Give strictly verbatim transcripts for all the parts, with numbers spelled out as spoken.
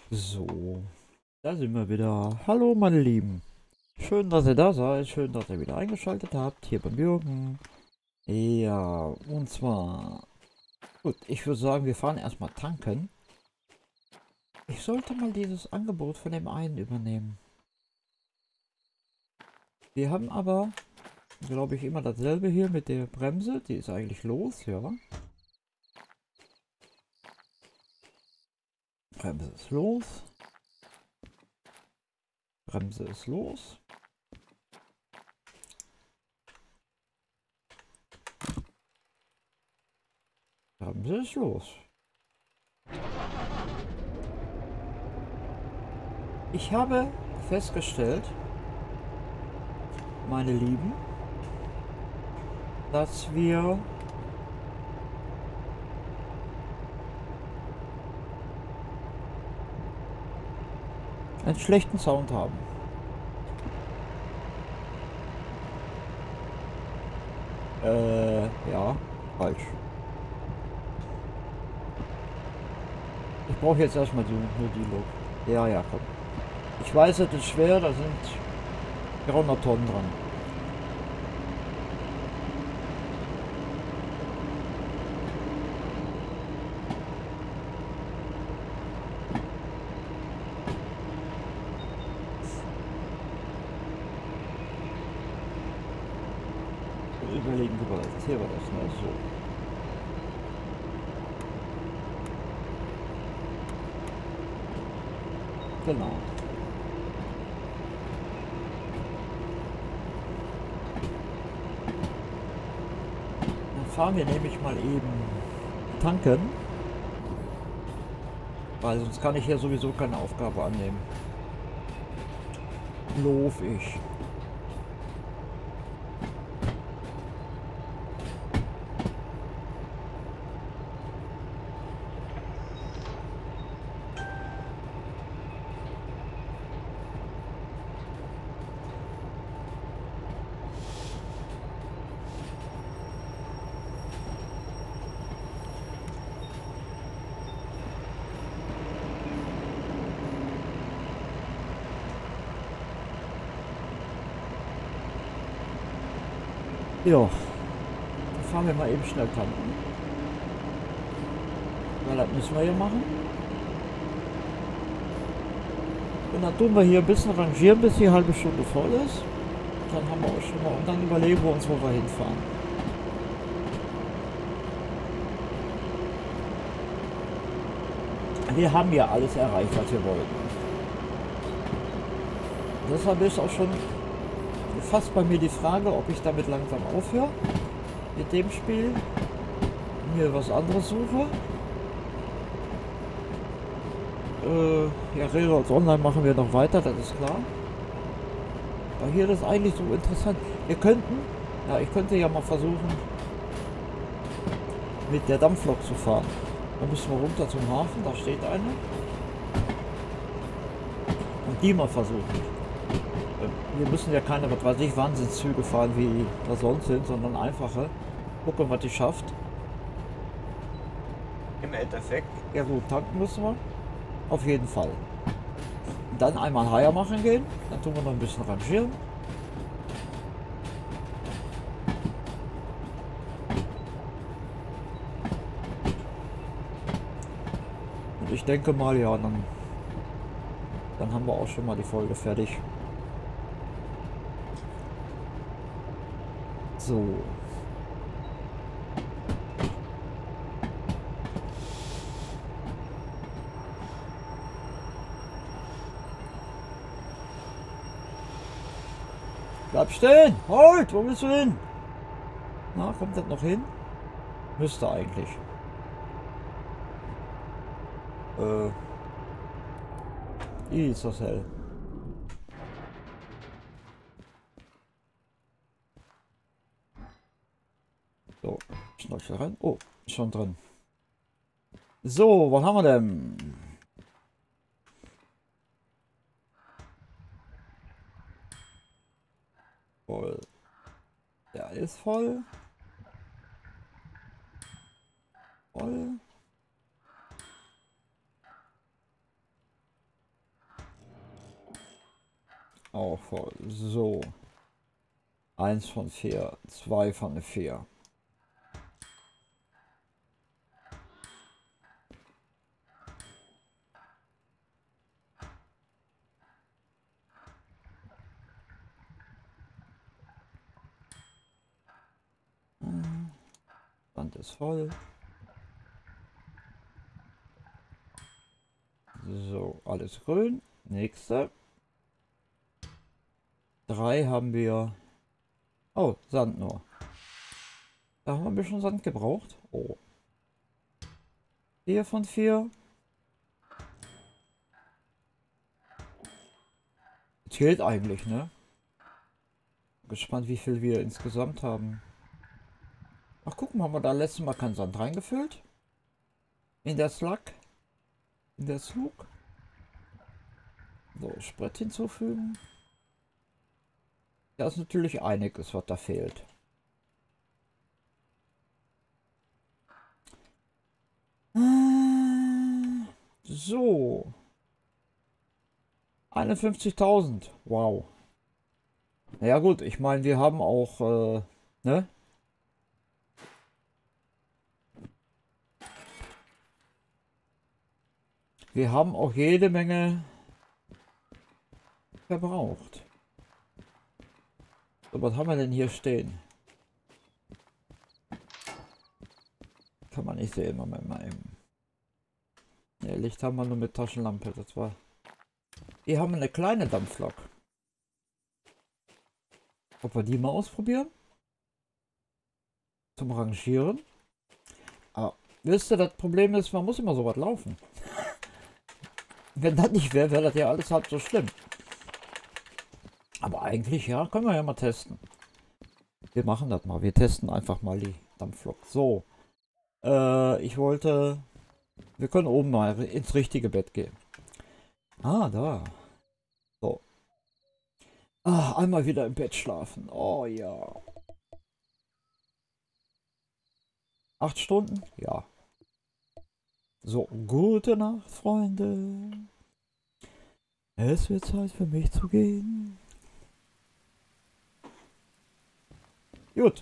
So, da sind wir wieder. Hallo meine Lieben. Schön, dass ihr da seid. Schön, dass ihr wieder eingeschaltet habt. Hier beim Jürgen. Ja, und zwar... Gut, ich würde sagen, wir fahren erstmal tanken. Ich sollte mal dieses Angebot von dem einen übernehmen. Wir haben aber, glaube ich, immer dasselbe hier mit der Bremse. Die ist eigentlich los, ja. Bremse ist los. Bremse ist los. Bremse ist los. Ich habe festgestellt, meine Lieben, dass wir einen schlechten Sound haben. Äh, ja, falsch. Ich brauche jetzt erstmal die, nur die Lok. Ja, ja, komm. Ich weiß, es ist schwer, da sind dreihundert Tonnen dran. Überlegen, wie balancieren wir das, ne? So. Genau. Dann fahren wir nämlich mal eben tanken. Weil sonst kann ich hier sowieso keine Aufgabe annehmen. Lauf ich. Ja, dann fahren wir mal eben schnell tanken. Weil das müssen wir hier machen. Und dann tun wir hier ein bisschen rangieren, bis die halbe Stunde voll ist. Dann haben wir auch schon mal, und dann überlegen wir uns, wo wir hinfahren. Wir haben ja alles erreicht, was wir wollten. Deshalb ist auch schon fast bei mir die Frage, ob ich damit langsam aufhöre mit dem Spiel, mir was anderes suche. Äh, ja, Railroads Online machen wir noch weiter, das ist klar. Aber hier ist eigentlich so interessant. Wir könnten, ja, ich könnte ja mal versuchen, mit der Dampflok zu fahren. Da müssen wir runter zum Hafen, da steht eine. Und die mal versuchen. Wir müssen ja keine, was weiß ich, Wahnsinnszüge fahren, wie da sonst sind, sondern einfache. Gucken, was die schafft. Im Endeffekt. Ja gut, tanken müssen wir. Auf jeden Fall. Und dann einmal Haier machen gehen. Dann tun wir noch ein bisschen rangieren. Und ich denke mal, ja, dann, dann haben wir auch schon mal die Folge fertig. So. Bleib stehen! Halt! Wo willst du hin? Na, kommt das noch hin? Müsste eigentlich. Äh. Ist das hell. So, Schnorchel rein. Oh, schon drin. So, was haben wir denn? Voll. Der ist voll. Voll. Auch voll. So. Eins von vier. Zwei von vier. Sand ist voll. So, alles grün. Nächste. Drei haben wir. Oh, Sand nur. Da haben wir ein bisschen Sand gebraucht. Oh. Vier von vier. Zählt eigentlich, ne? Gespannt, wie viel wir insgesamt haben. Ach, gucken, haben wir da letztes Mal keinen Sand reingefüllt? In der Slug? In der Slug? So, Sprit hinzufügen. Da ist natürlich einiges, was da fehlt. So. einundfünfzigtausend. Wow. Ja gut, ich meine, wir haben auch, äh, ne? Wir haben auch jede Menge verbraucht. So, was haben wir denn hier stehen? Kann man nicht sehen, Moment mal eben. Ne, Licht haben wir nur mit Taschenlampe, das war... Hier haben wir eine kleine Dampflok. Ob wir die mal ausprobieren? Zum Rangieren. Ah, wisst ihr, das Problem ist, man muss immer so was laufen. Wenn das nicht wäre, wäre das ja alles halb so schlimm. Aber eigentlich, ja, können wir ja mal testen. Wir machen das mal. Wir testen einfach mal die Dampflok. So. Äh, ich wollte... Wir können oben mal ins richtige Bett gehen. Ah, da. So. Ah, einmal wieder im Bett schlafen. Oh ja. Acht Stunden? Ja. So, gute Nacht, Freunde. Es wird Zeit für mich zu gehen. Gut.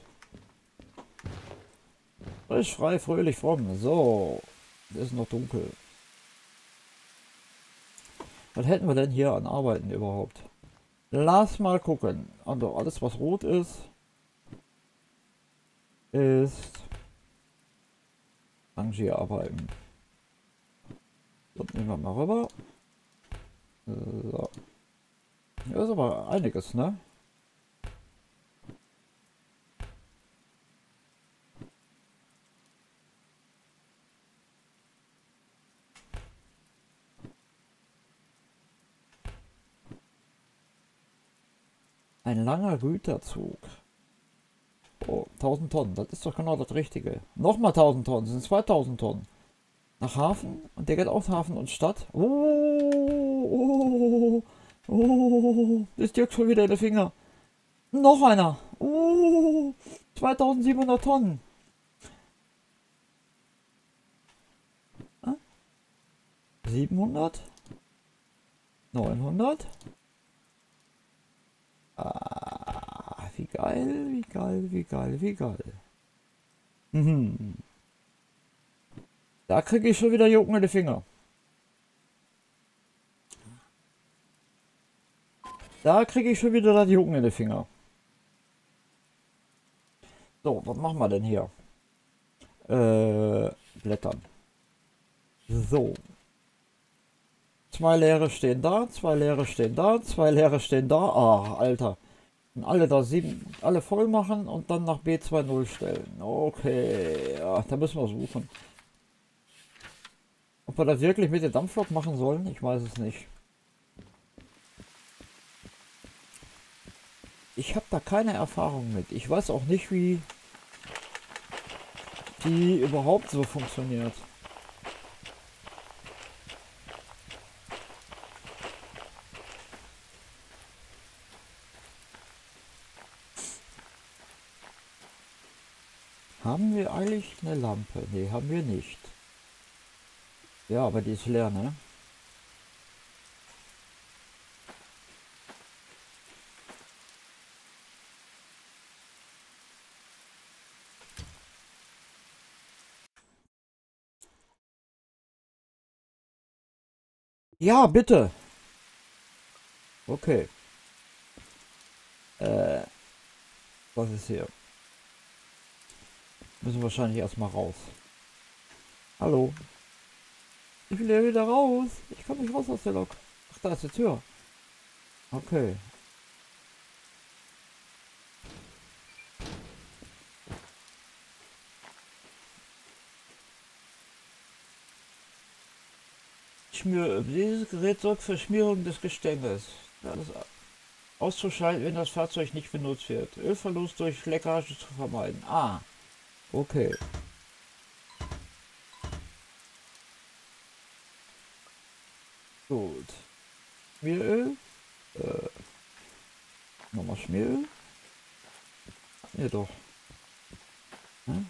Frisch, frei, fröhlich, fromm. So. Es ist noch dunkel. Was hätten wir denn hier an Arbeiten überhaupt? Lass mal gucken. Also alles, was rot ist, ist Rangierarbeiten. So, nehmen wir mal rüber. So. Ja, ist aber einiges, ne? Ein langer Güterzug. Oh, tausend Tonnen, das ist doch genau das Richtige. Nochmal tausend Tonnen, sind zweitausend Tonnen. Nach Hafen und der geht auf Hafen und Stadt. Oh, oh, oh, das juckt schon wieder in den Finger. Noch einer. Oh, zweitausendsiebenhundert Tonnen. siebenhundert? neunhundert? Ah, wie geil, wie geil, wie geil, wie geil. Mhm. Da kriege ich schon wieder Jucken in die Finger. Da kriege ich schon wieder das Jucken in die Finger. So, was machen wir denn hier? Äh, Blättern. So. Zwei leere stehen da, zwei leere stehen da, zwei leere stehen da. Ah, Alter. Und alle da sieben, alle voll machen und dann nach B zwanzig stellen. Okay, ja, da müssen wir suchen. Ob wir das wirklich mit der Dampflok machen sollen, ich weiß es nicht. Ich habe da keine Erfahrung mit. Ich weiß auch nicht, wie die überhaupt so funktioniert. Haben wir eigentlich eine Lampe? Ne, haben wir nicht. Ja, aber die ist leer, ne? Ja, bitte. Okay. Äh, was ist hier? Müssen wir wahrscheinlich erstmal raus. Hallo. Ich will ja wieder raus. Ich komme nicht raus aus der Lok. Ach, da ist die Tür. Okay. Schmier Dieses Gerät sorgt für Schmierung des Gestänges. Alles auszuschalten, wenn das Fahrzeug nicht benutzt wird. Ölverlust durch Leckage zu vermeiden. Ah, okay. Gut. Schmieröl. Äh, nochmal Schmieröl. Ja doch. Hm?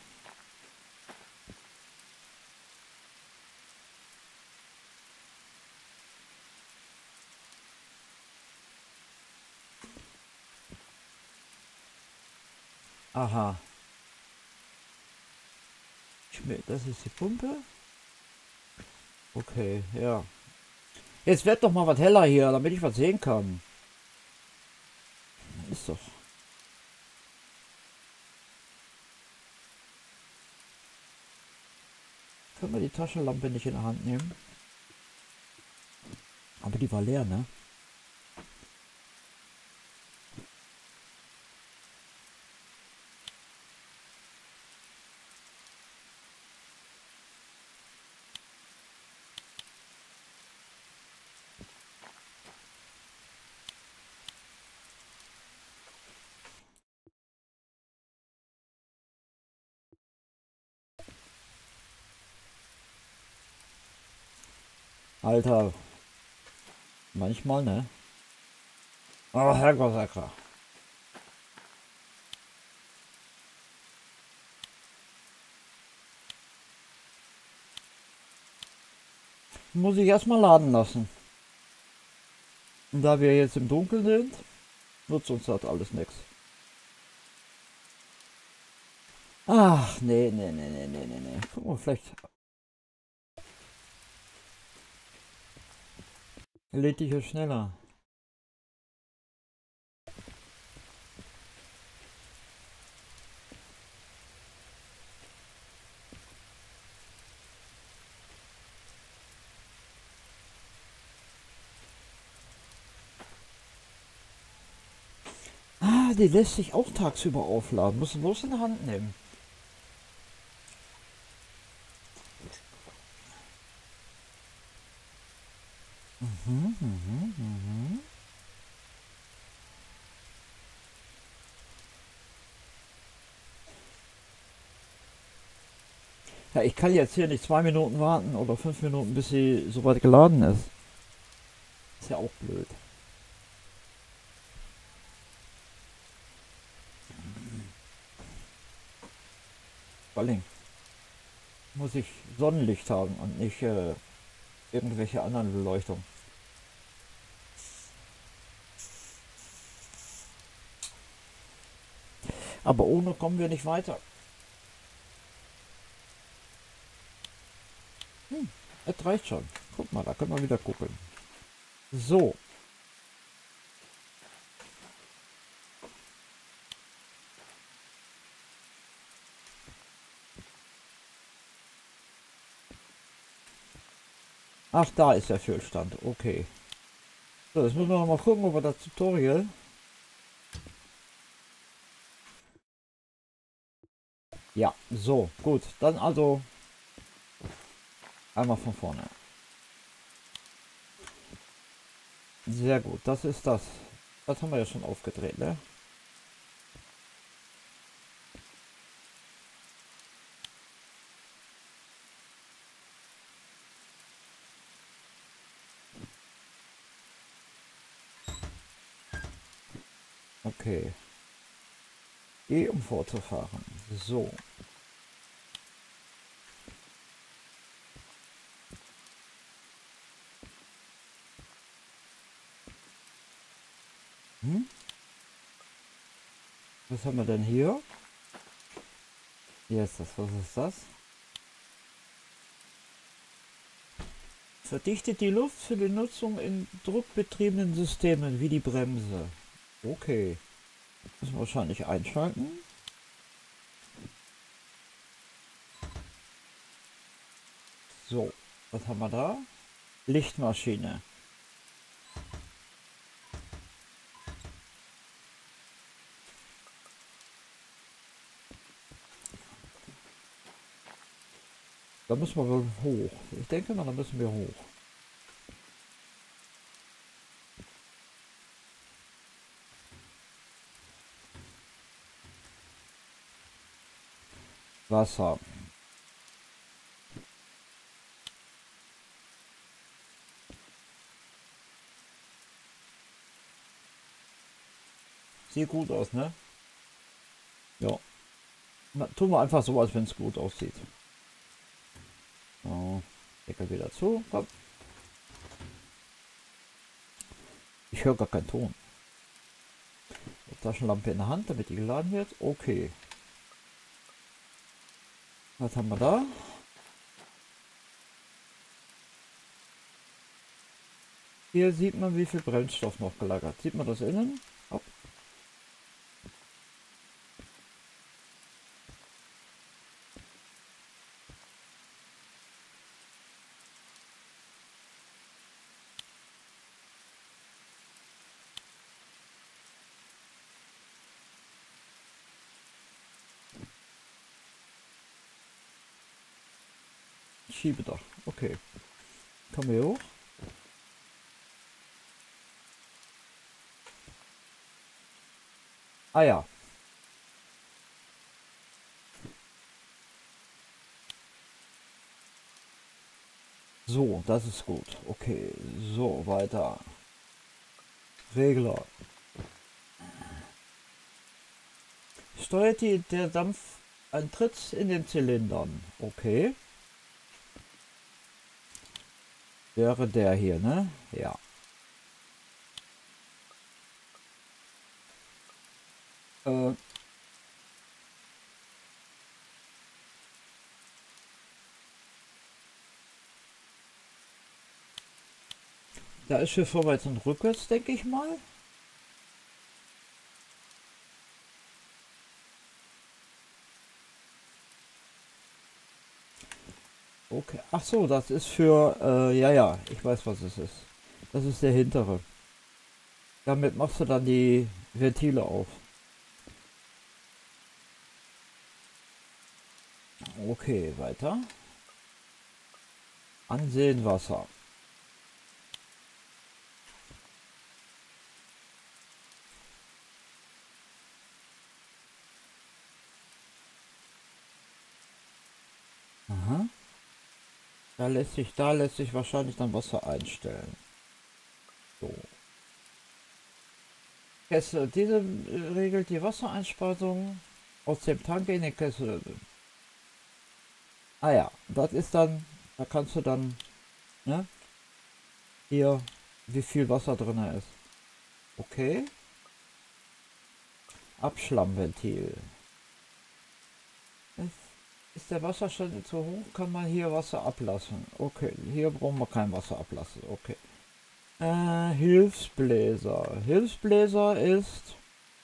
Aha. Schmier das ist die Pumpe. Okay, ja. Jetzt wird doch mal was heller hier, damit ich was sehen kann. Ist doch. Können wir die Taschenlampe nicht in der Hand nehmen? Aber die war leer, ne? Alter. Manchmal, ne? Aber Herrgott, Sacker. Muss ich erstmal laden lassen. Und da wir jetzt im Dunkeln sind, nutzt uns das alles nichts. Ach, nee, nee, nee, nee, nee, nee, nee. Guck mal, vielleicht lädt dich ja schneller. Ah, die lässt sich auch tagsüber aufladen. Musst du bloß in der Hand nehmen. Mhm, mhm, mhm. Ja, ich kann jetzt hier nicht zwei Minuten warten oder fünf Minuten, bis sie soweit geladen ist. Ist ja auch blöd. Vor allem muss ich Sonnenlicht haben und nicht äh, irgendwelche anderen Beleuchtung. Aber ohne kommen wir nicht weiter. Hm, das reicht schon. Guck mal, da können wir wieder gucken. So. Ach, da ist der Füllstand. Okay. So, jetzt müssen wir noch mal gucken, ob wir das Tutorial. Ja, so, gut. Dann also einmal von vorne. Sehr gut, das ist das. Das haben wir ja schon aufgedreht, ne? Okay. E, um vorzufahren. So. Hm? Was haben wir denn hier? Hier ist das. Was ist das? Verdichtet die Luft für die Nutzung in druckbetriebenen Systemen wie die Bremse. Okay. Müssen wir wahrscheinlich einschalten. So, was haben wir da? Lichtmaschine. Da müssen wir wohl hoch. Ich denke mal, da müssen wir hoch. Wasser. Sieht gut aus, ne? Ja. Na, tun wir einfach so, als wenn es gut aussieht. So. Deckel wieder zu. Komm. Ich höre gar keinen Ton. Taschenlampe in der Hand, damit die geladen wird. Okay. Was haben wir da? Hier sieht man, wie viel Brennstoff noch gelagert. Sieht man das innen? Hopp. Schiebedach. Okay. Kommen wir hoch. Ah ja. So, das ist gut. Okay, so, weiter. Regler. Steuert die, der Dampfeintritt in den Zylindern. Okay. Wäre der hier, ne? Ja. Äh. Da ist für vorwärts und rückwärts, denke ich mal. Okay. Ach so, das ist für, äh, ja, ja, ich weiß, was es ist. Das ist der hintere. Damit machst du dann die Ventile auf. Okay, weiter. Ansehen Wasser. Aha. Da lässt sich, da lässt sich wahrscheinlich dann Wasser einstellen. So. Kessel. Diese äh, regelt die Wassereinspeisung aus dem Tank in den Kessel. Ah ja, das ist dann, da kannst du dann, ne, hier, wie viel Wasser drin ist. Okay. Abschlammventil. Ist, ist der Wasserstand zu hoch, kann man hier Wasser ablassen. Okay, hier brauchen wir kein Wasser ablassen. Okay. Äh, Hilfsbläser. Hilfsbläser ist...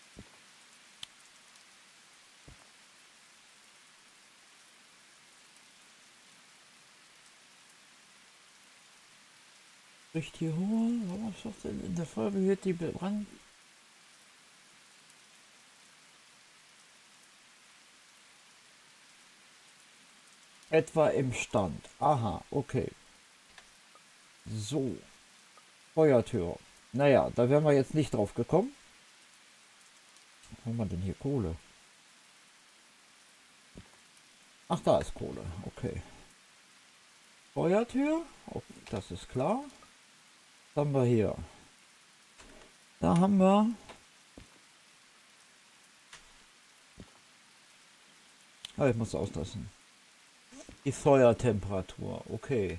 Durch die hohe... Was denn? In der Folge wird die Brand... Etwa im Stand. Aha, okay. So. Feuertür. Naja, da wären wir jetzt nicht drauf gekommen. Wo haben wir denn hier Kohle? Ach, da ist Kohle. Okay. Feuertür. Oh, das ist klar. Was haben wir hier? Da haben wir... Ah, ich muss auslassen. Die Feuertemperatur. Okay.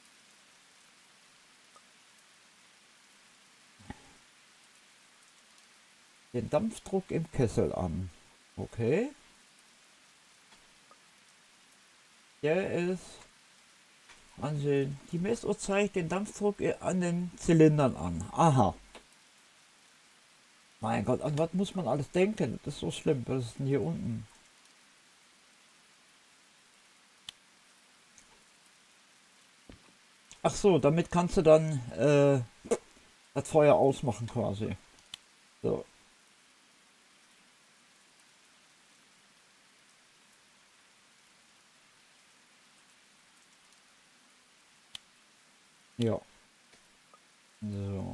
Den Dampfdruck im Kessel an. Okay. Der ist... ansehen. Die Messuhr zeigt den Dampfdruck an den Zylindern an. Aha. Mein Gott, an was muss man alles denken? Das ist so schlimm. Was ist denn hier unten? Ach so, damit kannst du dann äh, das Feuer ausmachen quasi. So. Ja. So.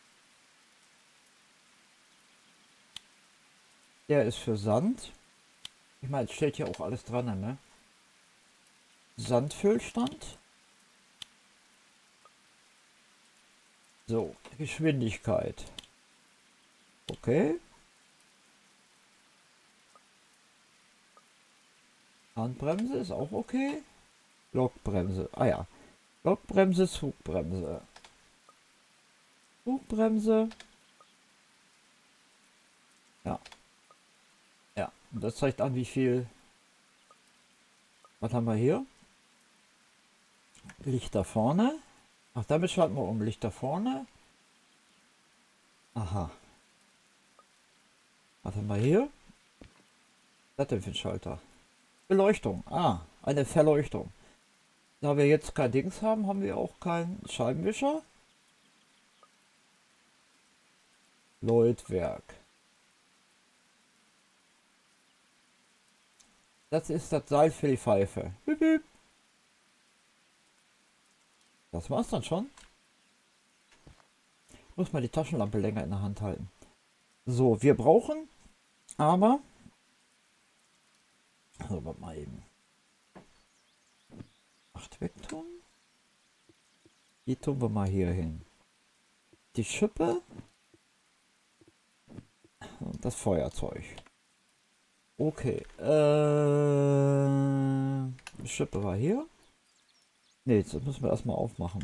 Der ist für Sand. Ich meine, es steht ja auch alles dran, ne? Sandfüllstand. So, Geschwindigkeit. Okay. Handbremse ist auch okay. Blockbremse. Ah ja. Blockbremse, Zugbremse. Zugbremse. Ja. Ja. Und das zeigt an, wie viel. Was haben wir hier? Licht da vorne. Ach, damit schalten wir um. Licht da vorne. Aha. Was haben wir hier? Was denn für ein Schalter? Beleuchtung. Ah, eine Verleuchtung. Da wir jetzt kein Dings haben, haben wir auch keinen Scheibenwischer. Läutwerk. Das ist das Seil für die Pfeife. Das war's dann schon. Muss mal die Taschenlampe länger in der Hand halten. So, wir brauchen aber... So, warte mal eben. acht weg tun. Die tun wir mal hier hin. Die Schippe. Und das Feuerzeug. Okay. Äh, die Schippe war hier. Ne, jetzt müssen wir erstmal aufmachen.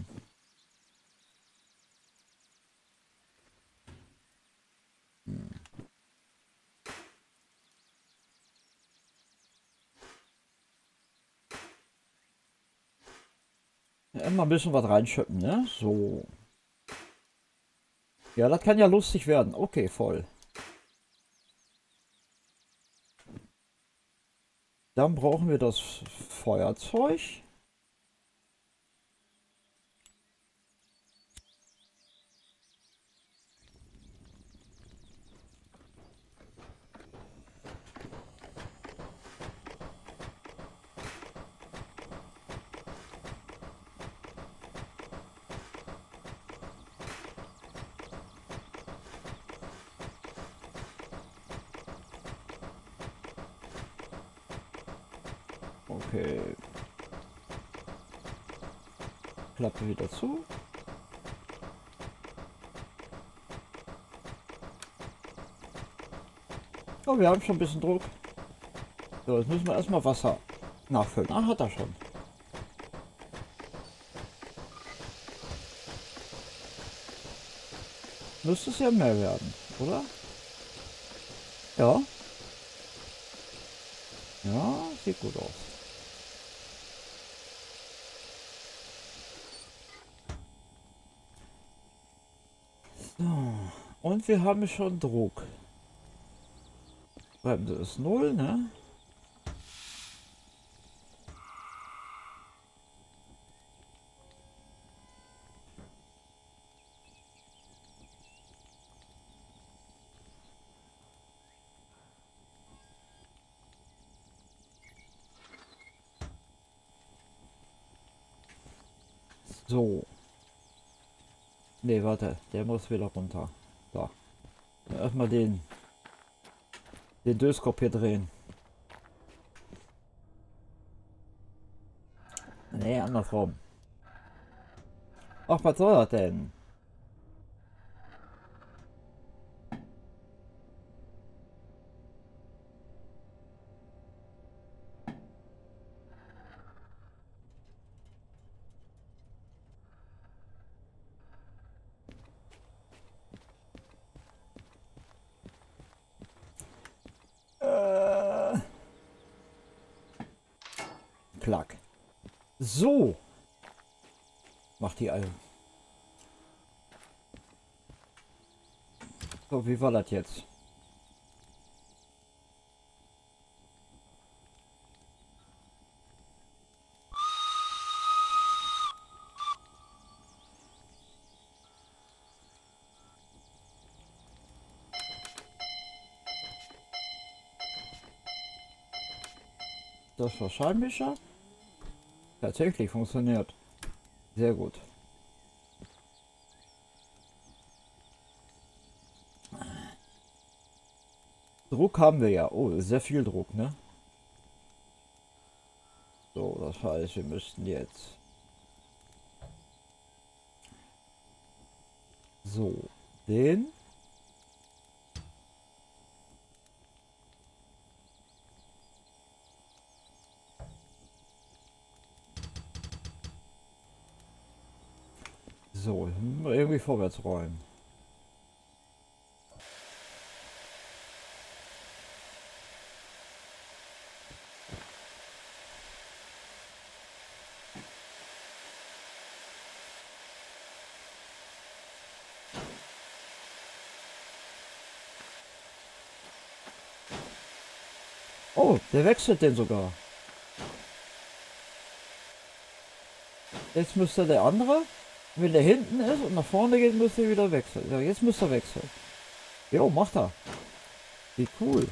Hm. Ja, immer ein bisschen was reinschippen, ne? So. Ja, das kann ja lustig werden. Okay, voll. Dann brauchen wir das Feuerzeug. Okay. Klappe wieder zu. Oh, wir haben schon ein bisschen Druck. So, jetzt müssen wir erstmal Wasser nachfüllen. Ah, hat er schon. Müsste es ja mehr werden, oder? Ja. Ja, sieht gut aus. So. Und wir haben schon Druck. Bremse ist null, ne? So. Ne, warte, der muss wieder runter. Da. Ja, erstmal den den Döskop hier drehen. Ne, andersrum. Ach, was soll das denn? Äh. Klack. So. Macht die alle. So, wie war das jetzt? Das wahrscheinlich ja. Tatsächlich funktioniert. Sehr gut. Druck haben wir ja. Oh, sehr viel Druck, ne? So, das heißt, wir müssten jetzt... So, den... So, irgendwie vorwärts rollen. Oh, der wechselt den sogar. Jetzt müsste der andere, wenn der hinten ist und nach vorne geht, müsste er wieder wechseln. Ja, jetzt müsste er wechseln. Jo, macht er. Wie cool.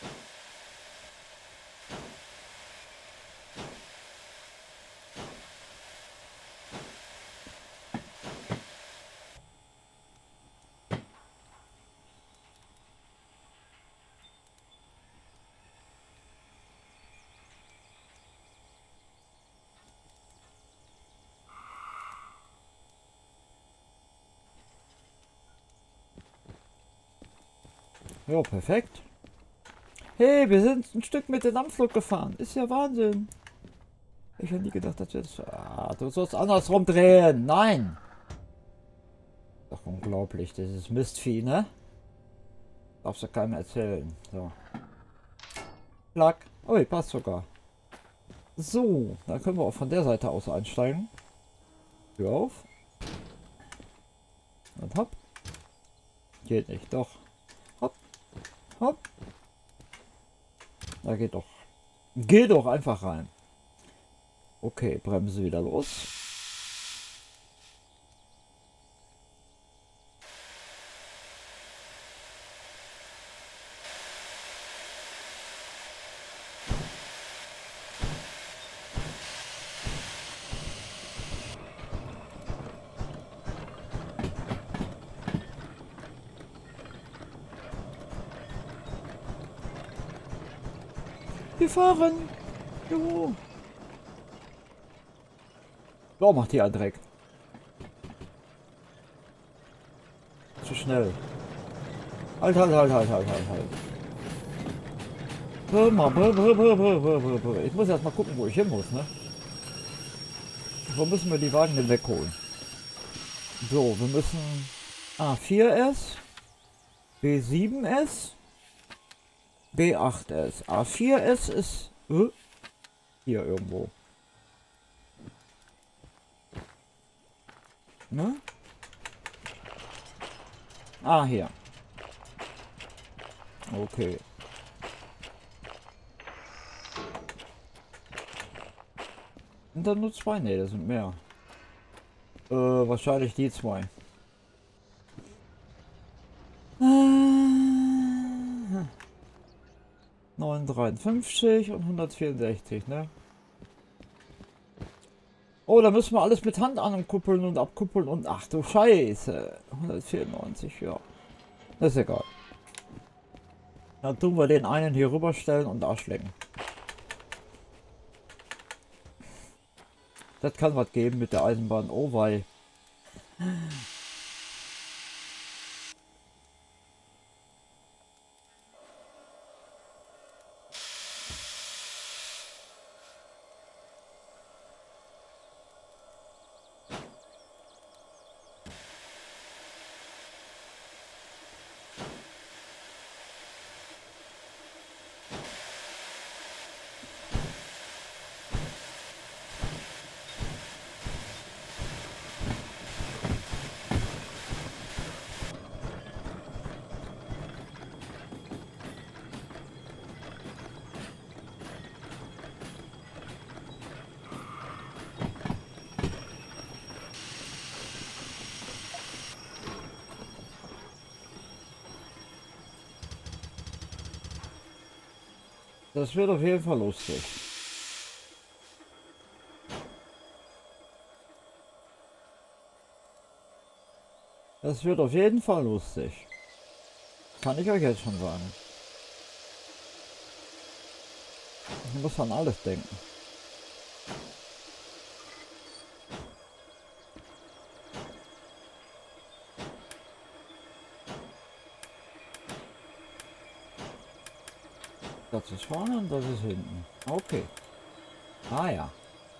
Ja, perfekt. Hey, wir sind ein Stück mit der Dampflok gefahren. Ist ja Wahnsinn. Ich hätte nie gedacht, dass wir das... Ah, du sollst andersrum drehen. Nein. Doch unglaublich, dieses Mistvieh, ne? Darfst du keinem erzählen. So. Klack. Oh, passt sogar. So, dann können wir auch von der Seite aus einsteigen. Tür auf. Und hopp. Geht nicht, doch. Hopp. Hopp. Da geht doch. Geht doch einfach rein. Okay, Bremse wieder los. Wir fahren. Jo. So, macht hier einen Dreck. Zu schnell. Halt, halt, halt, halt, halt, halt, halt. Ich muss erst mal gucken, wo ich hin muss, ne? Wo müssen wir die Wagen denn wegholen? So, wir müssen A vier S, B sieben S, B acht S. A vier S ist äh, hier irgendwo. Ne? Ah, hier. Okay. Sind da nur zwei? Ne, das sind mehr. Äh, wahrscheinlich die zwei. neunhundertdreiundfünfzig und hundertvierundsechzig, ne? Oh, da müssen wir alles mit Hand ankuppeln und abkuppeln und ach du Scheiße. hundertvierundneunzig, ja. Das ist egal. Dann tun wir den einen hier rüberstellen und ausschlecken. Das kann was geben mit der Eisenbahn. Oh wei. Das wird auf jeden Fall lustig. Das wird auf jeden Fall lustig. Kann ich euch jetzt schon sagen. Ich muss an alles denken. Das ist vorne und das ist hinten. Okay. Ah ja.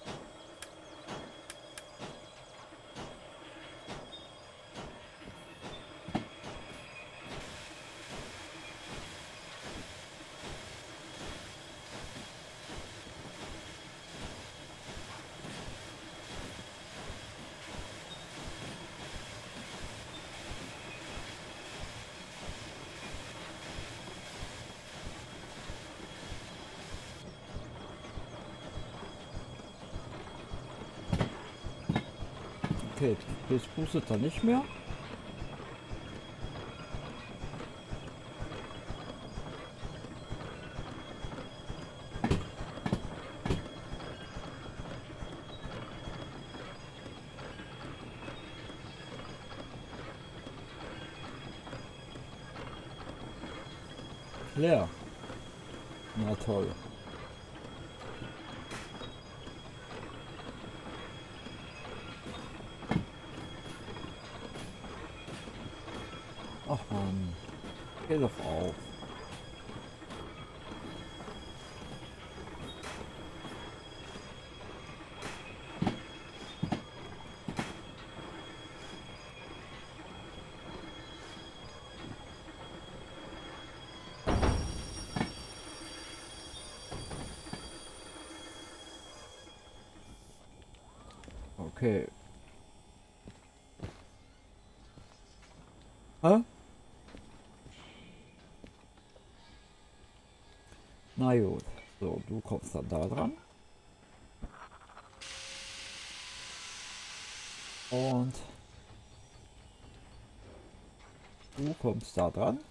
Okay, das pustet er nicht mehr. Leer. Na toll. Ach man, geh doch auf. Okay. Hä? Na gut. So, du kommst dann da dran. Und du kommst da dran.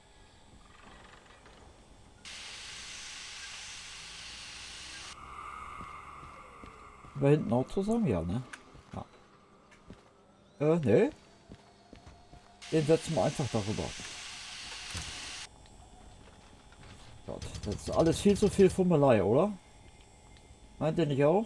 Wir hinten auch zusammen, ja, ne? Ja. Äh, ne? Den setzen wir einfach darüber. Gott, das ist alles viel zu viel Fummelei, oder? Meint ihr nicht auch?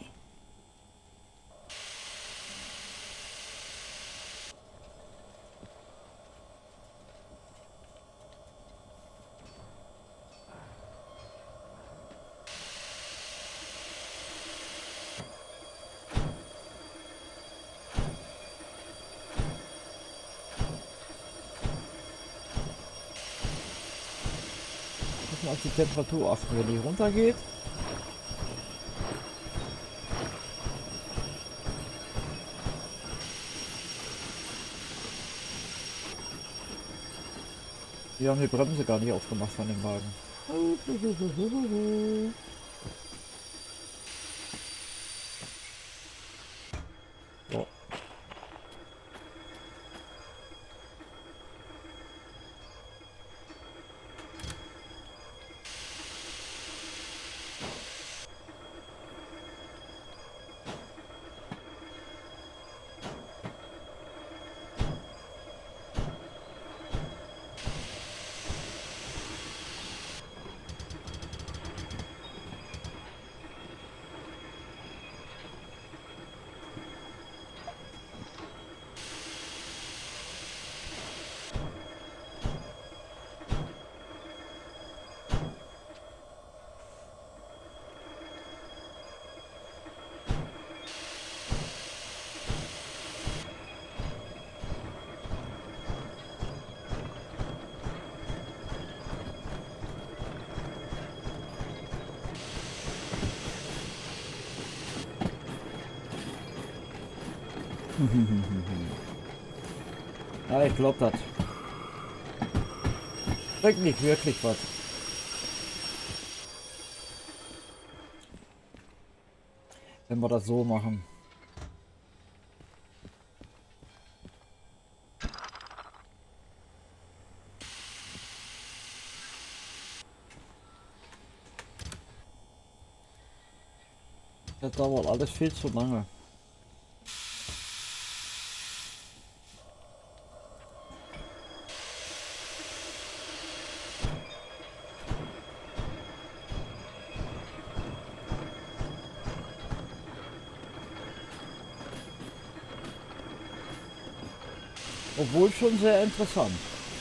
Muss man auf die Temperatur achten, wenn die runtergeht. Wir haben die Bremse gar nicht aufgemacht von dem Wagen. So. Ja, ich glaube das. Bringt nicht wirklich was. Wenn wir das so machen. Das dauert alles viel zu lange. Obwohl schon sehr interessant.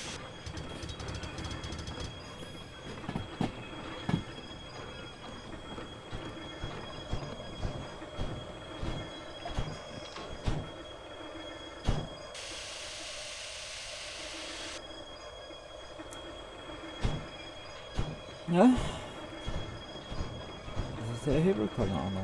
Ja. Das ist der Hebel, keine Ahnung.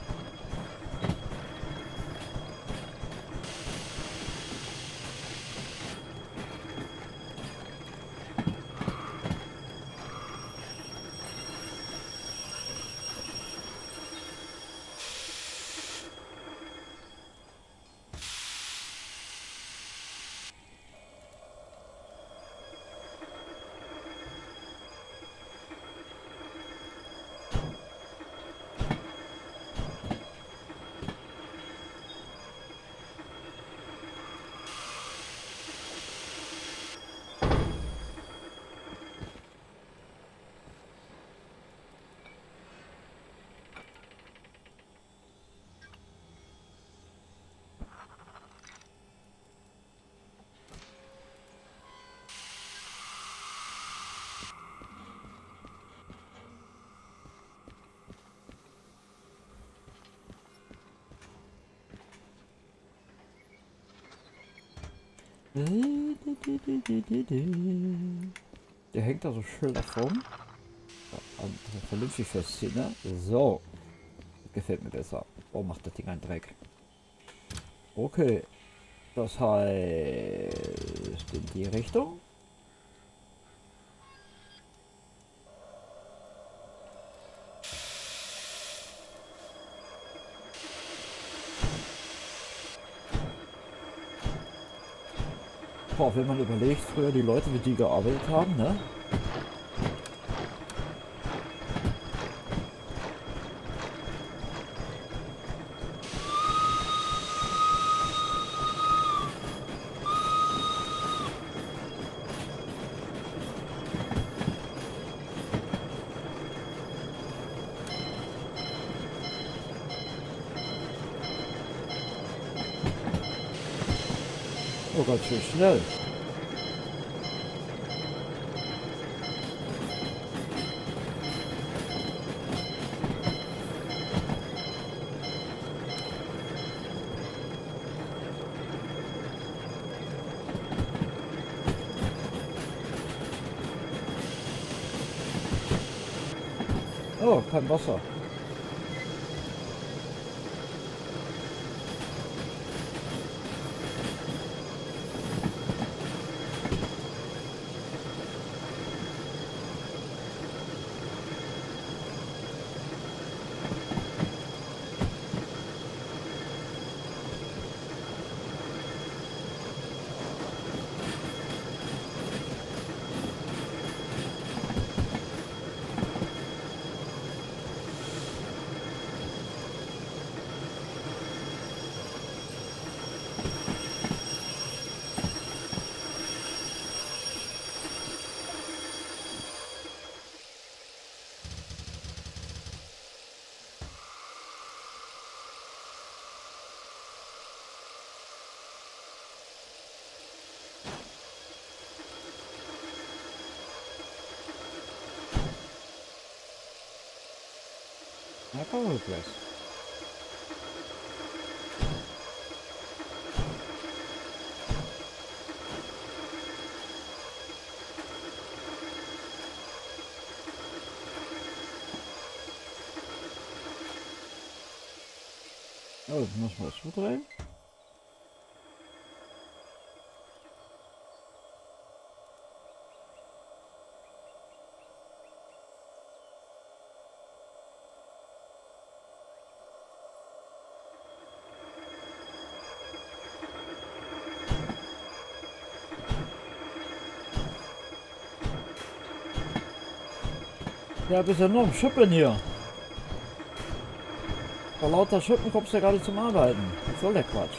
Der hängt da so schön davon. Vernünftig festziehen, ne? So. Gefällt mir besser. Oh, macht das Ding einen Dreck. Okay. Das heißt in die Richtung. Boah, wenn man überlegt, früher die Leute, mit die gearbeitet haben, ne? Oh, ganz schön schnell. Oh, kein Wasser. Na, Power Press. Oh, das muss man zudrehen. Ja, bist ja nur am Schippeln hier. Vor lauter Schippen kommst du ja gar nicht zum Arbeiten. Was soll der Quatsch?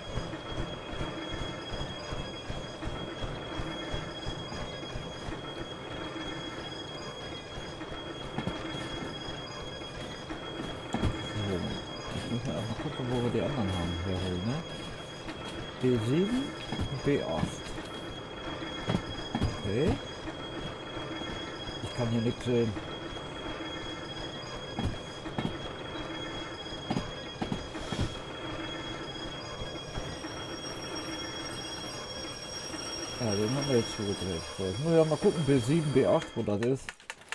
So, jetzt müssen wir erstmal gucken, wo wir die anderen haben. Hier, ne? B sieben und B acht. Okay. Ich kann hier nichts sehen. Ja, den haben wir jetzt zugedreht. So, jetzt muss ich auch mal gucken, B sieben, B acht, wo das ist.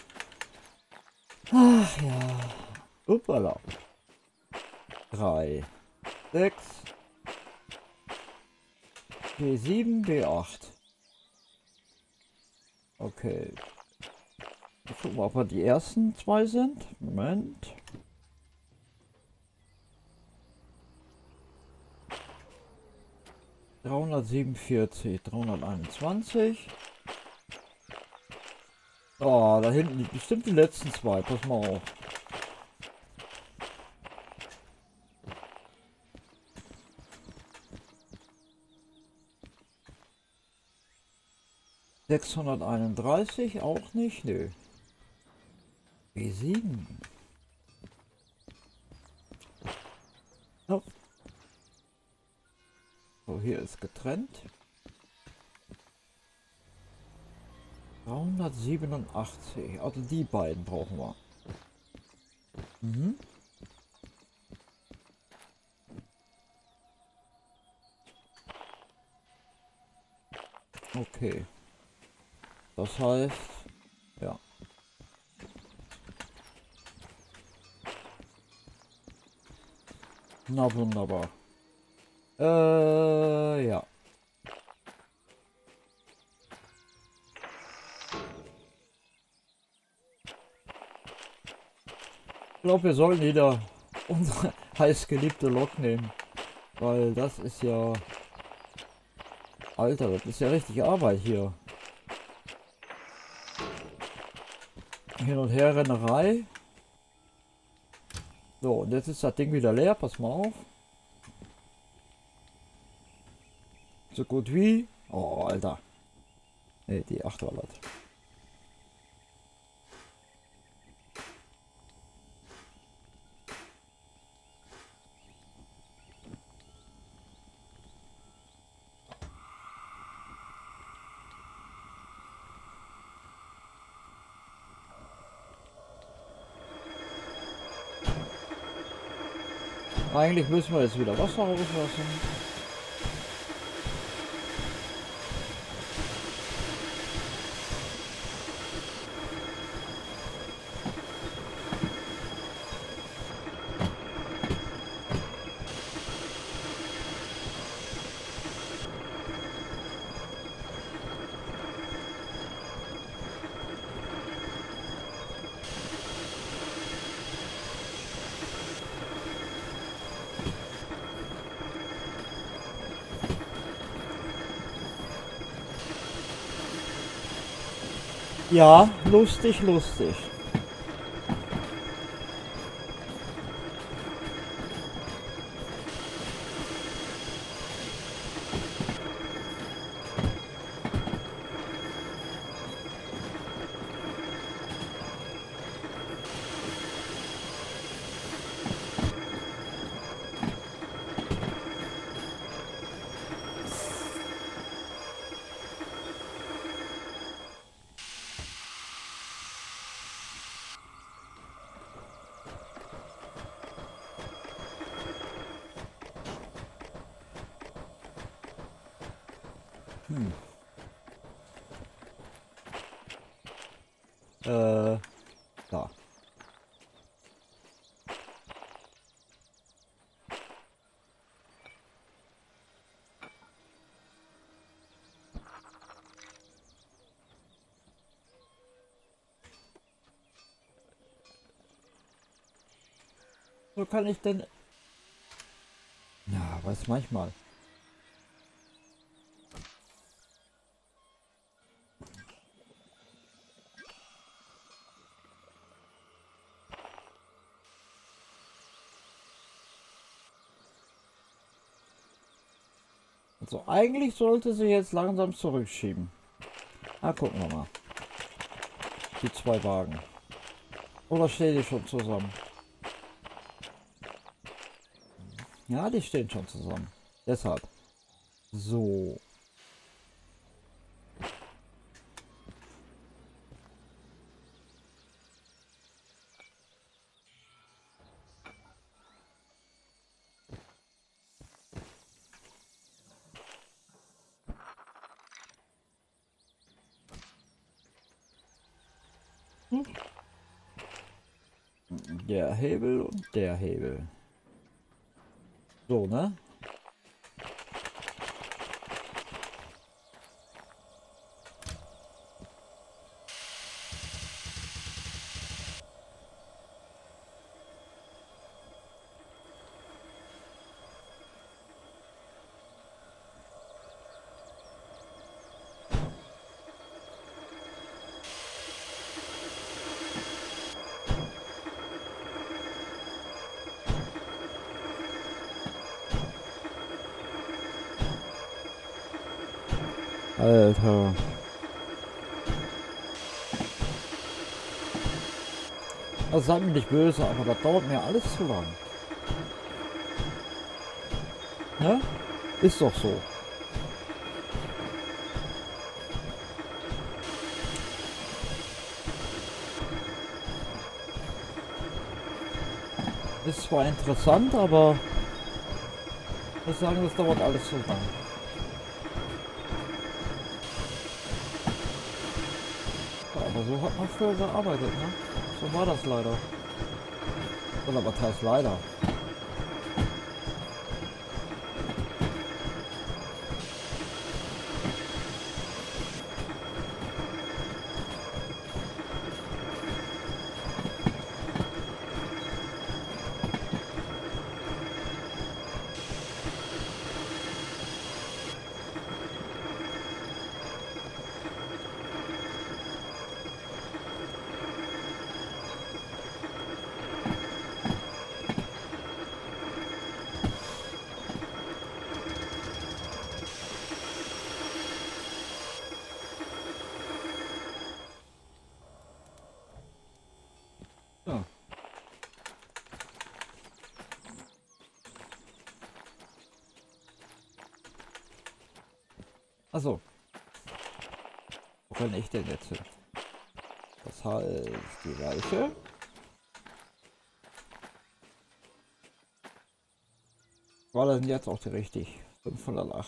Ach ja. Uppala. drei, sechs, B sieben, B acht. Okay. Jetzt gucken wir, ob wir die ersten zwei sind. Moment. dreihundertsiebenundvierzig, dreihunderteinundzwanzig. Oh, da hinten liegt bestimmt die letzten zwei. Pass mal auf. sechshunderteinunddreißig auch nicht, nö. B sieben. Oh. So, hier ist getrennt. dreihundertsiebenundachtzig, also die beiden brauchen wir. Mhm. Okay. Das heißt, ja. Na wunderbar. Äh, ja. Ich glaube, wir sollen wieder unsere heißgeliebte Lok nehmen. Weil das ist ja... Alter, das ist ja richtig Arbeit hier. Hin und her Rennerei. So, und jetzt ist das Ding wieder leer. Pass mal auf. So gut wie... Oh, Alter. Ne, die acht war das. Eigentlich müssen wir jetzt wieder Wasser rauslassen. Ja, lustig, lustig. Hm. Äh, da. So kann ich denn... Ja, weiß manchmal. Also eigentlich sollte sie jetzt langsam zurückschieben. Na, gucken wir mal. Die zwei Wagen. Oder stehen die schon zusammen? Ja, die stehen schon zusammen. Deshalb. So. Der Hebel und der Hebel. So, ne? Alter. Also seid mir nicht böse, aber das dauert mir alles zu lang. Ne? Ist doch so. Ist zwar interessant, aber ich muss sagen, das dauert alles zu lang. Ja, aber so hat man früher gearbeitet, ne? So war das leider. Oder was heißt leider? Ja. Also, wo kann ich denn jetzt hin? Das heißt, die Weiche. War das denn jetzt auch die richtig? fünfhundert acht.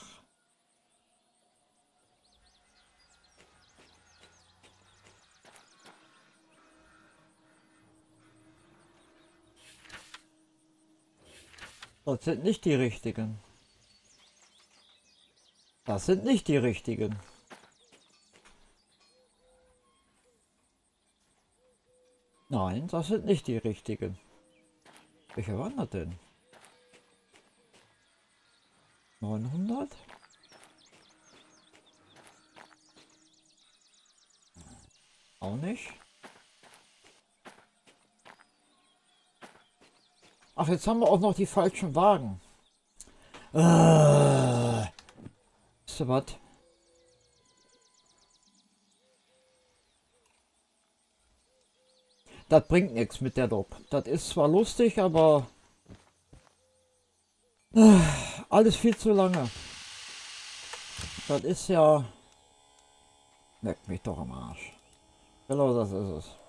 Das sind nicht die richtigen. Das sind nicht die richtigen. Nein, das sind nicht die richtigen. Welcher war das denn? neunhundert? Auch nicht. Ach, jetzt haben wir auch noch die falschen Wagen. Äh, wisst ihr was? Das bringt nichts mit der Lob. Das ist zwar lustig, aber äh, alles viel zu lange. Das ist ja... Leck mich doch am Arsch. Genau das ist es.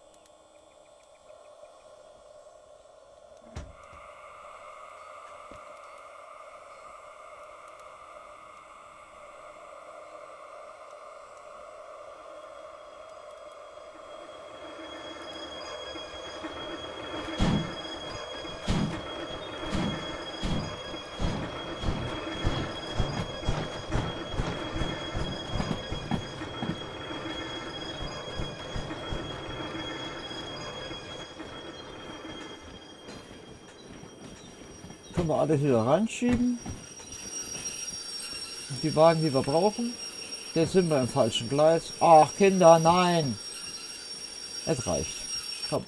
Können wir alles wieder reinschieben. Die Wagen, die wir brauchen. Jetzt sind wir im falschen Gleis. Ach Kinder, nein. Es reicht. Komm.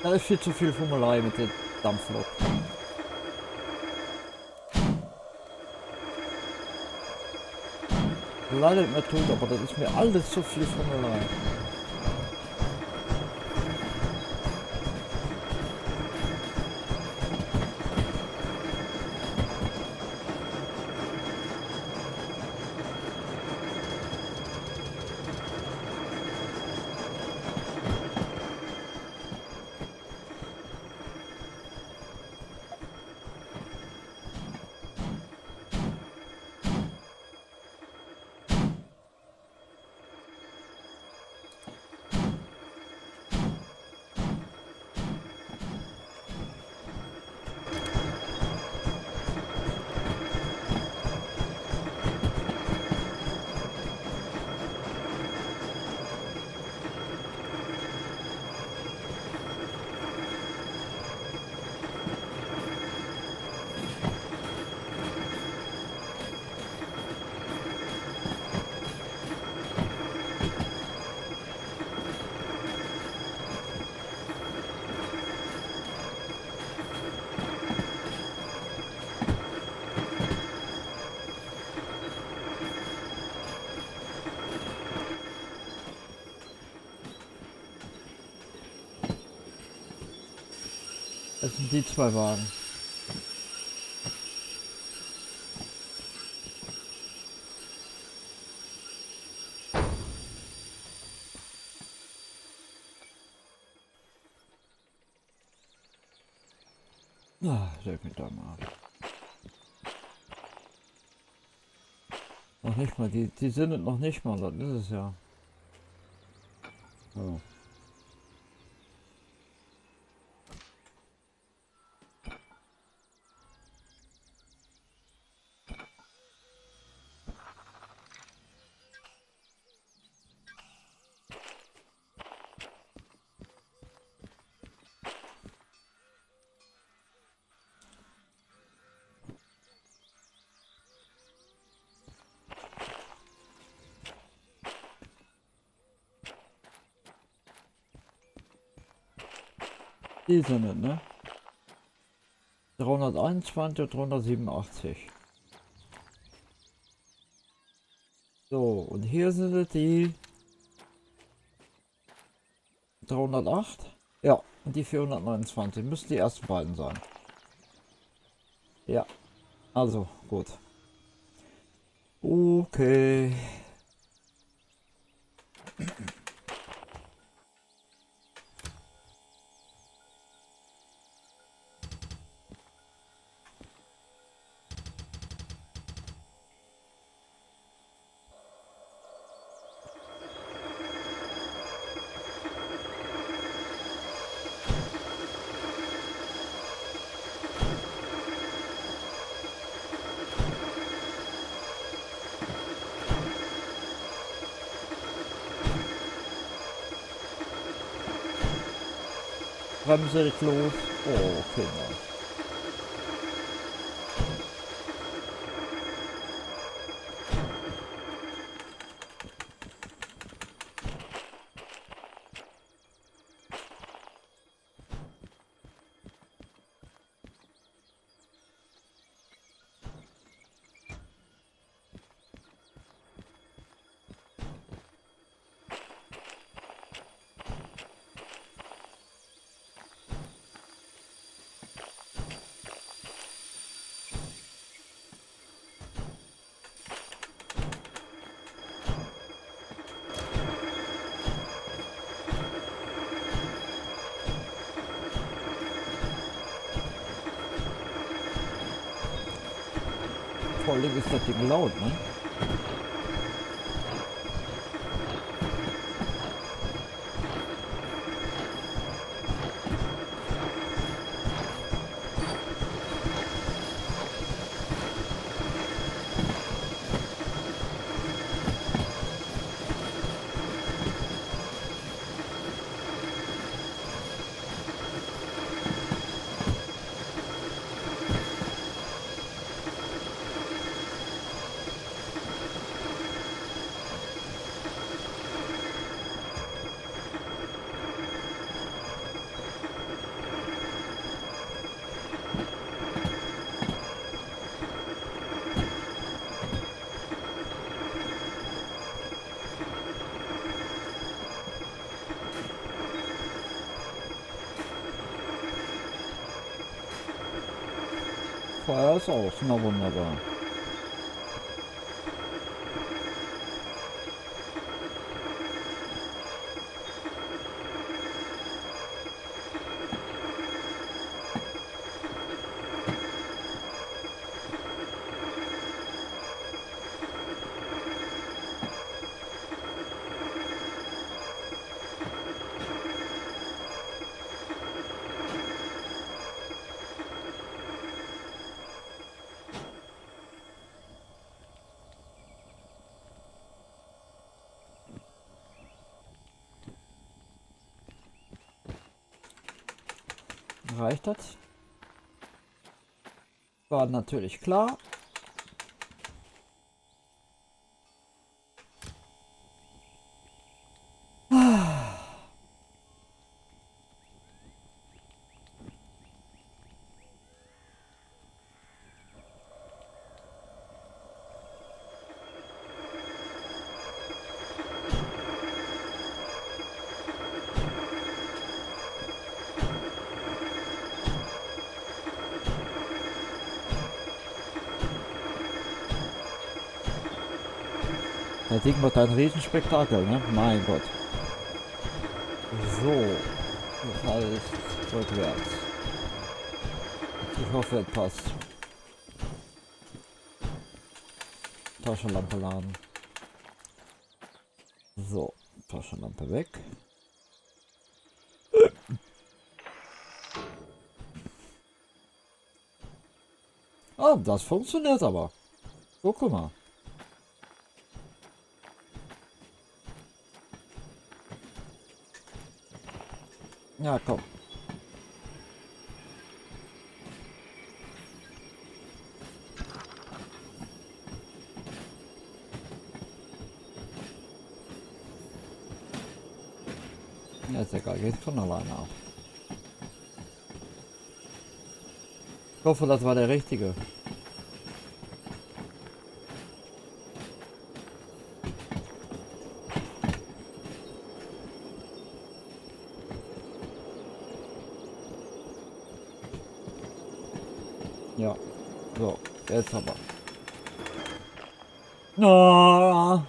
Da ist viel zu viel Fummelei mit der Dampflok. Leider nicht mehr tut, aber das ist mir alles zu viel Fummelei. Das sind die zwei Wagen. Ah, leck mich da mal. Noch nicht mal, die, die sind noch nicht mal, das ist es ja. So. Die sind es, ne? dreihunderteinundzwanzig und dreihundertsiebenundachtzig. So, und hier sind es die dreihundertacht. Ja, und die vierhundertneunundzwanzig. Müssen die ersten beiden sein. Ja, also gut. Okay. Bremse nicht los. Oh, Kinder. Vor allem ist das Ding laut, ne? Feuer ist aus. Na wunderbar. Reicht das? War natürlich klar. Das Ding wird ein Riesenspektakel, ne? Mein Gott. So. Das heißt rückwärts. Ich hoffe, es passt. Taschenlampe laden. So. Taschenlampe weg. Oh, das funktioniert aber. So, guck mal. Ja, komm. Ja, ist egal, geht von alleine auf. Ich hoffe, das war der richtige. Ja, so, jetzt aber. No.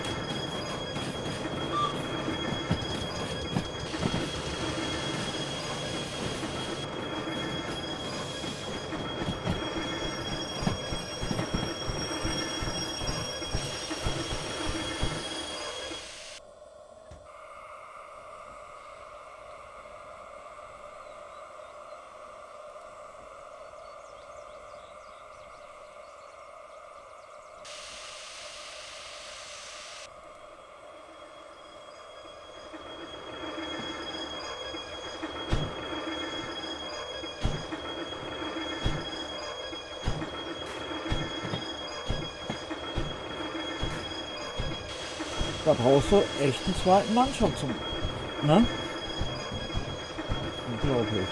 Da brauchst du echt einen zweiten Mann schon zum... Ne? Unglaublich.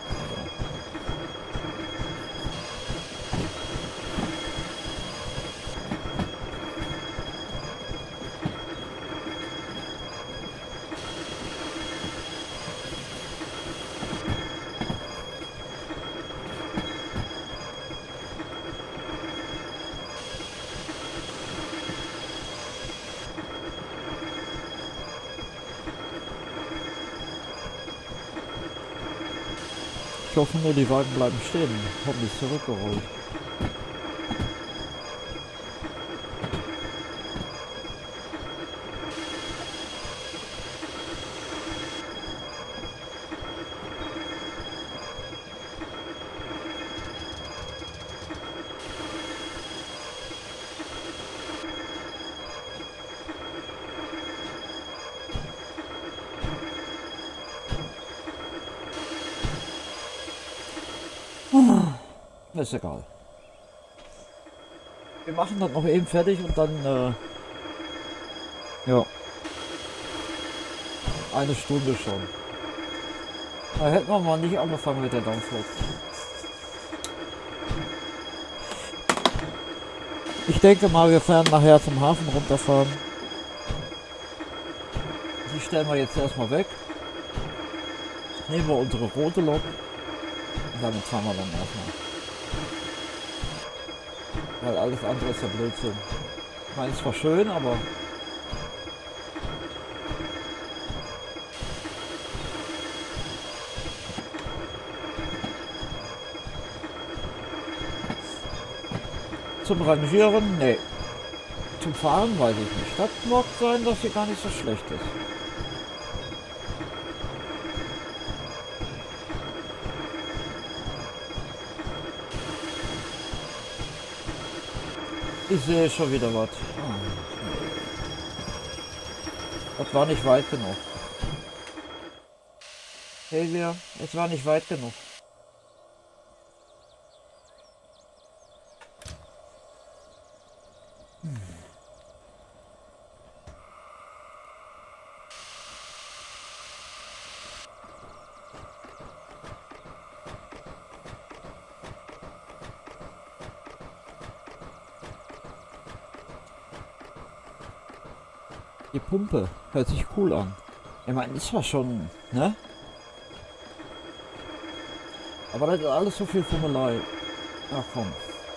Ich hoffe nur, die Wagen bleiben stehen. Haben die zurückgerollt. Ist egal. Wir machen das noch eben fertig und dann, äh, ja, eine Stunde schon. Da hätten wir mal nicht angefangen mit der Dampflok. Ich denke mal, wir werden nachher zum Hafen runterfahren. Die stellen wir jetzt erstmal weg. Nehmen wir unsere rote Lok. Und damit fahren wir dann erstmal. Weil alles andere ist ja Blödsinn. Ich meine, es war schön, aber... Zum Rangieren? Nee. Zum Fahren weiß ich nicht. Das mag sein, dass sie gar nicht so schlecht ist. Ich sehe schon wieder was. Ah, nee. Das war nicht weit genug. Hey, wir, es war nicht weit genug. Hm. Die Pumpe hört sich cool an. Ich meine, ist zwar schon, ne? Aber das ist alles so viel Fummelei. Ach komm.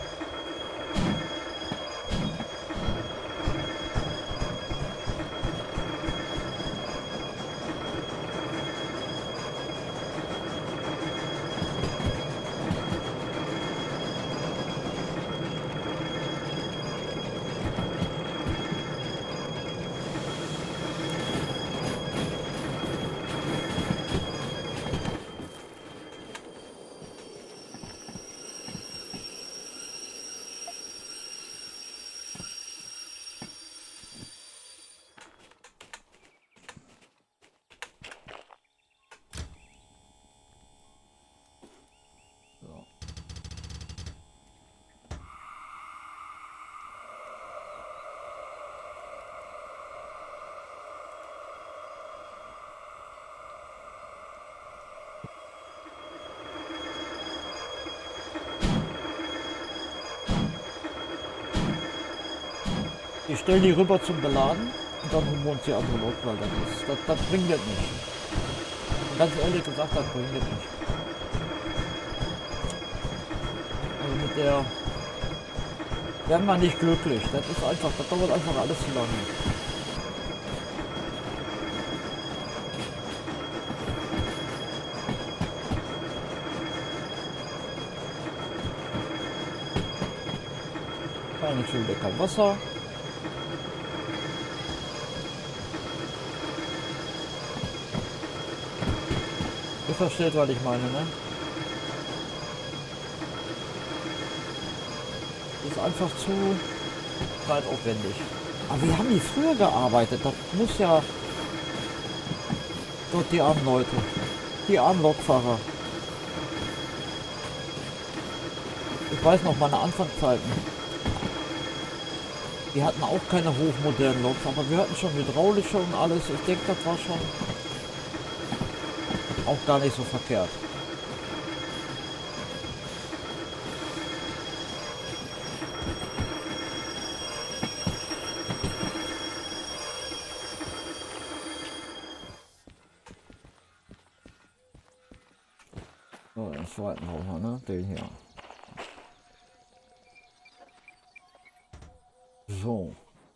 Ich stelle die rüber zum Beladen und dann holen wir uns die andere Lok, weil das, ist, das, das bringt das nicht. Und ganz ehrlich gesagt, das bringt das nicht. Also mit der werden wir nicht glücklich. Das ist einfach, das dauert einfach alles zu lange. Keine Schulde, kein Wasser. Ihr versteht, was ich meine, ne? Ist einfach zu zeitaufwendig. Aber wie haben die früher gearbeitet? Das muss ja... Gott, die armen Leute. Die armen Lokfahrer. Ich weiß noch, meine Anfangszeiten. Die hatten auch keine hochmodernen Loks, aber wir hatten schon hydraulische und alles. Ich denke, das war schon auch gar nicht so verkehrt. So, den zweiten brauchen wir, ne? Den hier. So.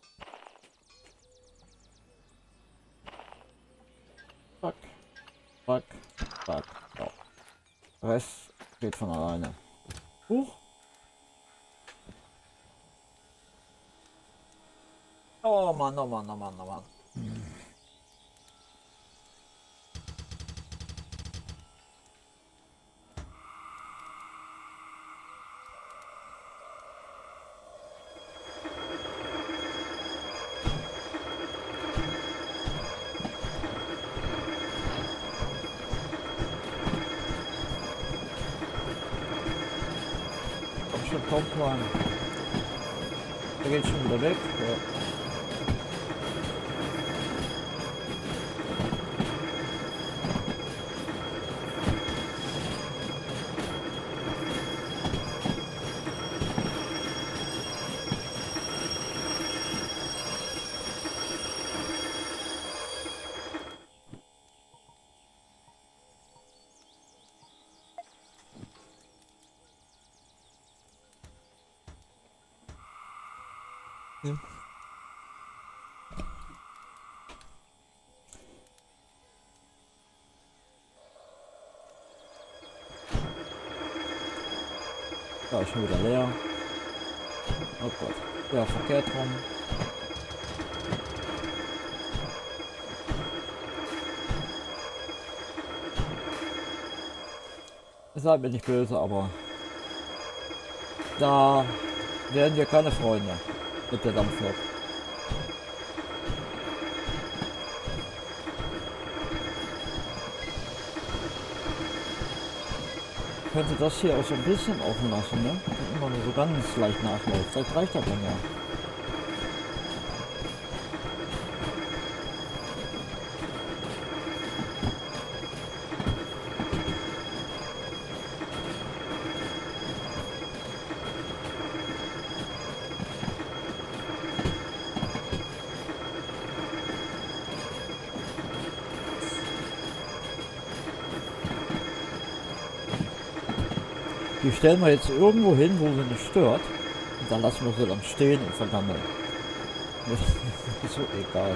Zack. Zack. Zack. So. Rest geht von alleine. Huch. Oh Mann, oh Mann, oh Mann, oh Mann. Hm. Topline. Der geht schon wieder weg. Ja. Ja. Da ist schon wieder leer. Oh Gott. Ja, verkehrt rum. Seid mir nicht böse, aber da werden wir keine Freunde mit der Dampflok. Könnte das hier auch so ein bisschen offen lassen, ne? Und immer nur so ganz leicht nachläuft. Vielleicht reicht das dann ja. Die stellen wir jetzt irgendwo hin, wo sie nicht stört. Und dann lassen wir sie dann stehen und vergammeln. Das ist so egal.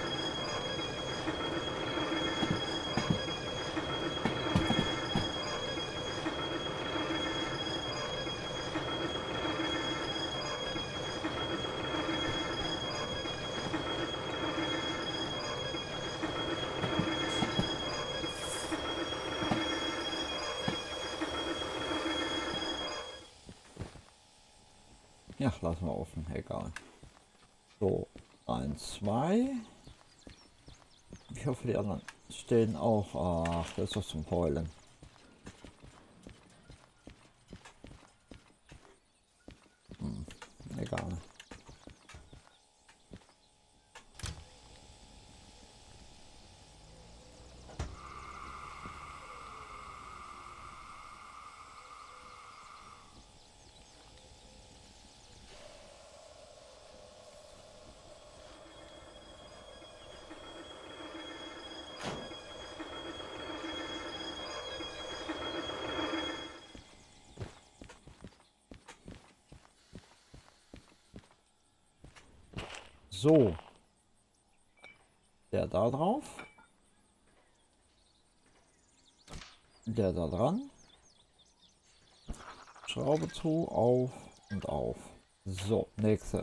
Ja, lassen wir offen, egal. So, eins, zwei. Ich hoffe, die anderen stehen auch. Ach, das ist doch zum Heulen. Hm, egal. So. Der da drauf. Der da dran. Schraube zu, auf und auf. So, nächste.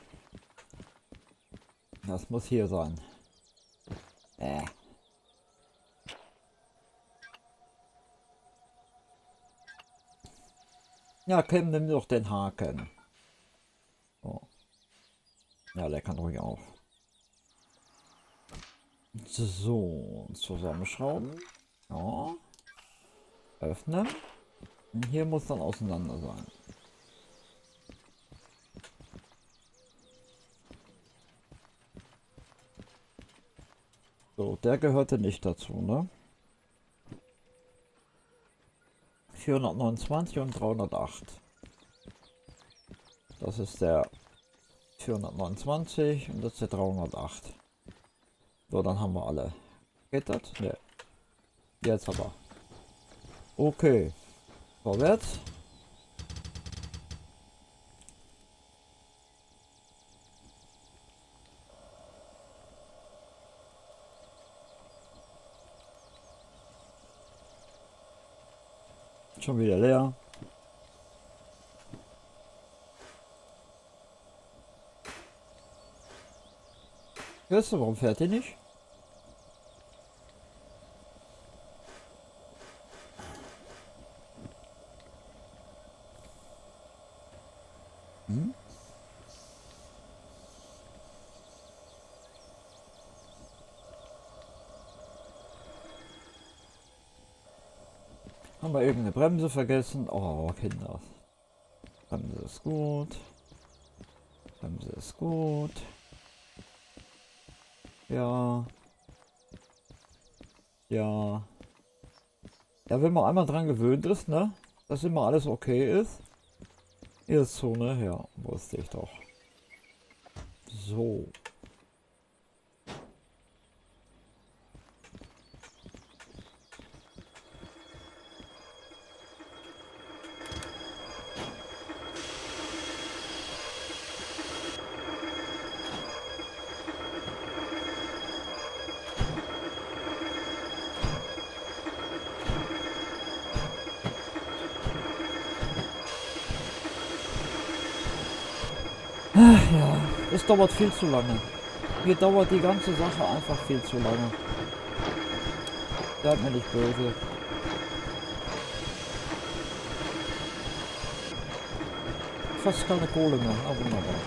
Das muss hier sein. Äh. Ja, Kim, nimm doch den Haken. So. Ja, der kann ruhig auf. So, zusammenschrauben. Ja. Öffnen. Und hier muss dann auseinander sein. So, der gehörte nicht dazu, ne? vierhundertneunundzwanzig und dreihundertacht. Das ist der vierhundertneunundzwanzig und das ist der dreihundertacht. So, dann haben wir alle. Geht das? Ne. Jetzt aber. Okay. Vorwärts. Schon wieder leer. Weißt du, warum fährt die nicht? Hm? Haben wir irgendeine Bremse vergessen? Oh, Kinder. Bremse ist gut. Bremse ist gut. Ja. Ja. Ja, wenn man einmal dran gewöhnt ist, ne? Dass immer alles okay ist. Ist so, ne? Ja, wusste ich doch. So. Ach ja, es dauert viel zu lange. Mir dauert die ganze Sache einfach viel zu lange. Seid mir nicht böse. Fast keine Kohle mehr. Ah, wunderbar.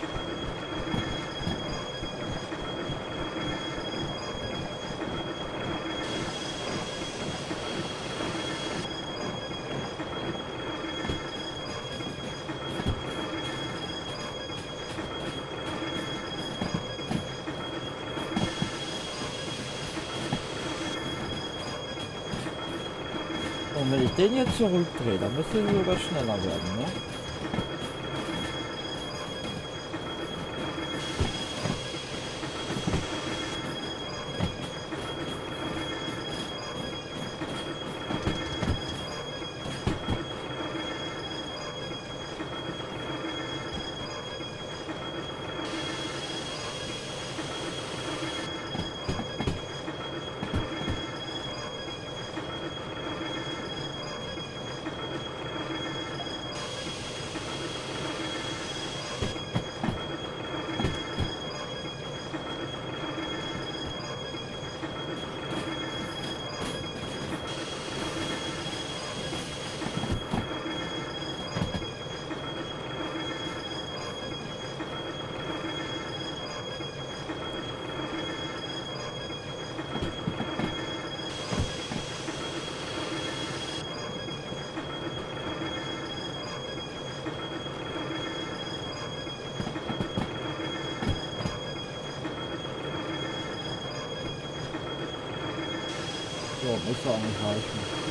Und wenn ich den jetzt zurückdrehe, dann müsste er sogar schneller werden, ne? So, müsste eigentlich reichen.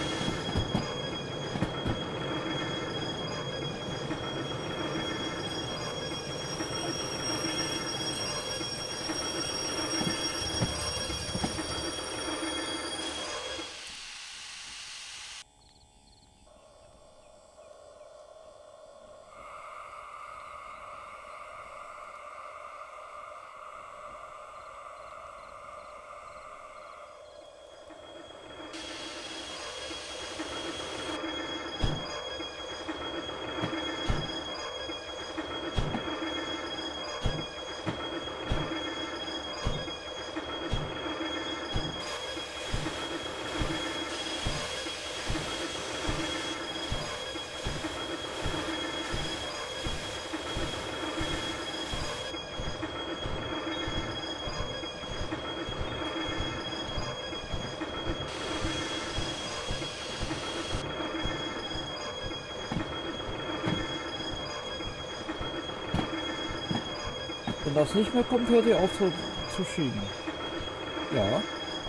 Wenn das nicht mehr kommt, hört ihr auf zu, zu schieben. Ja.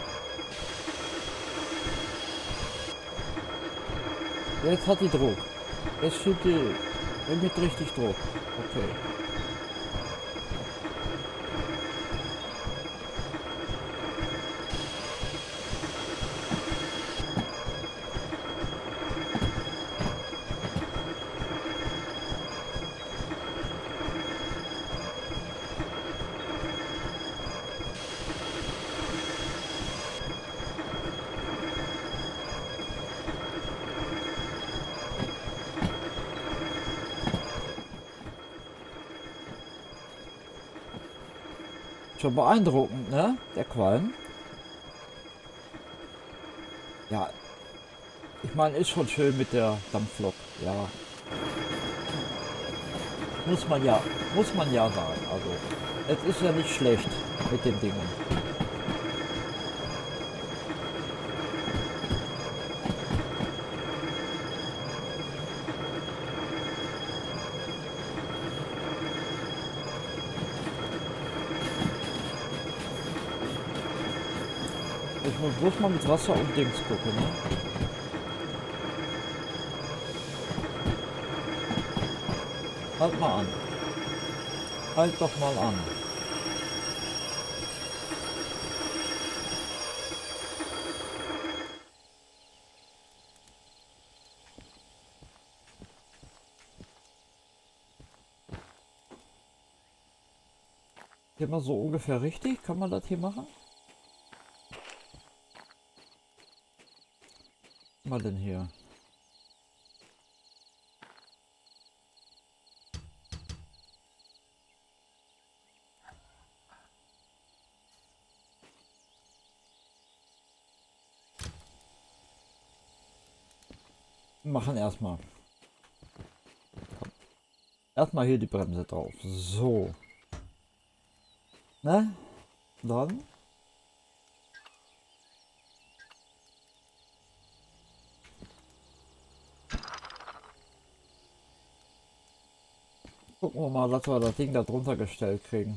Jetzt hat die Druck. Jetzt schiebt die mit richtig Druck. Okay. Schon beeindruckend, ne? Der Qualm. Ja. Ich meine, ist schon schön mit der Dampflok. Ja. Muss man ja, muss man ja sagen. Also, es ist ja nicht schlecht mit den Dingen. Ich muss bloß mal mit Wasser und Dings gucken, ne? Halt mal an. Halt doch mal an. Hier mal so ungefähr richtig. Kann man das hier machen? Was mal denn hier? machen erstmal. Erstmal hier die Bremse drauf. So. Ne? Dann. Gucken wir mal, dass wir das Ding da drunter gestellt kriegen.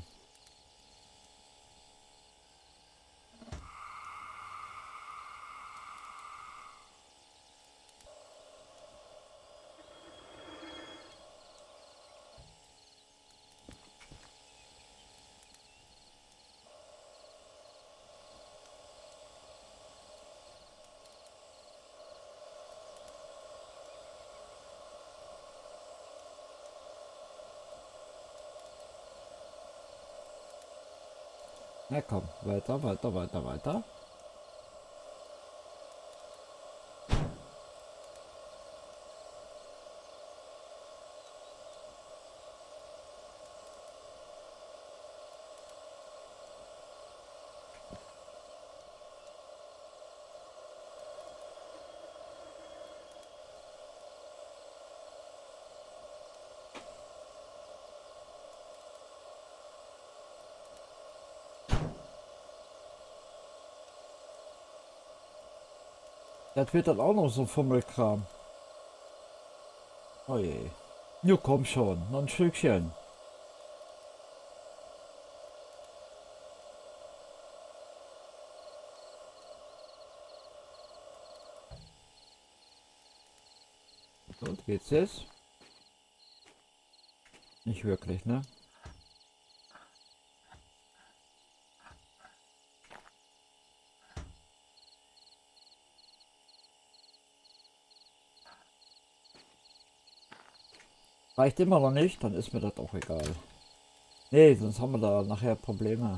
Na komm, weiter, weiter, weiter, weiter. Das wird dann auch noch so Fummelkram. Oh je. Ja, komm schon, noch ein Stückchen. Und geht's jetzt? Nicht wirklich, ne? Reicht immer noch nicht, dann ist mir das auch egal. Nee, sonst haben wir da nachher Probleme.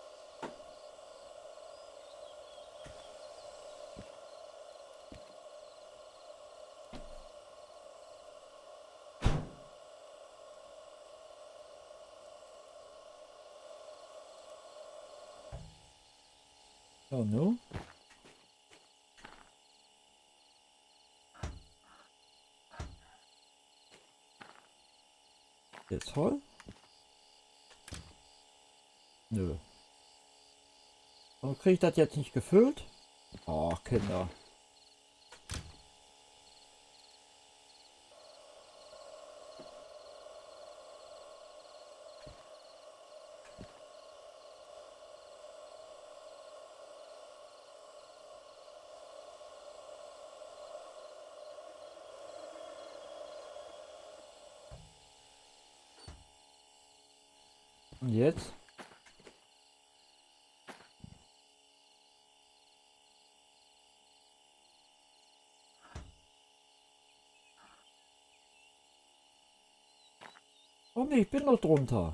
Oh no. Jetzt voll? Nö. Und kriege ich das jetzt nicht gefüllt? Oh, Kinder. Und jetzt? Oh nee, ich bin noch drunter.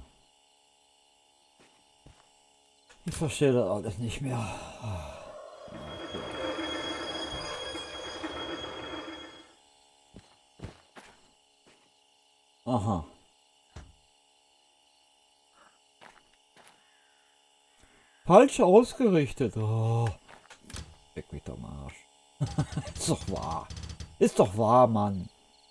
Ich verstehe das alles nicht mehr. Aha. Falsch ausgerichtet. Oh. Weg mich doch am Arsch. Ist doch wahr. Ist doch wahr, Mann.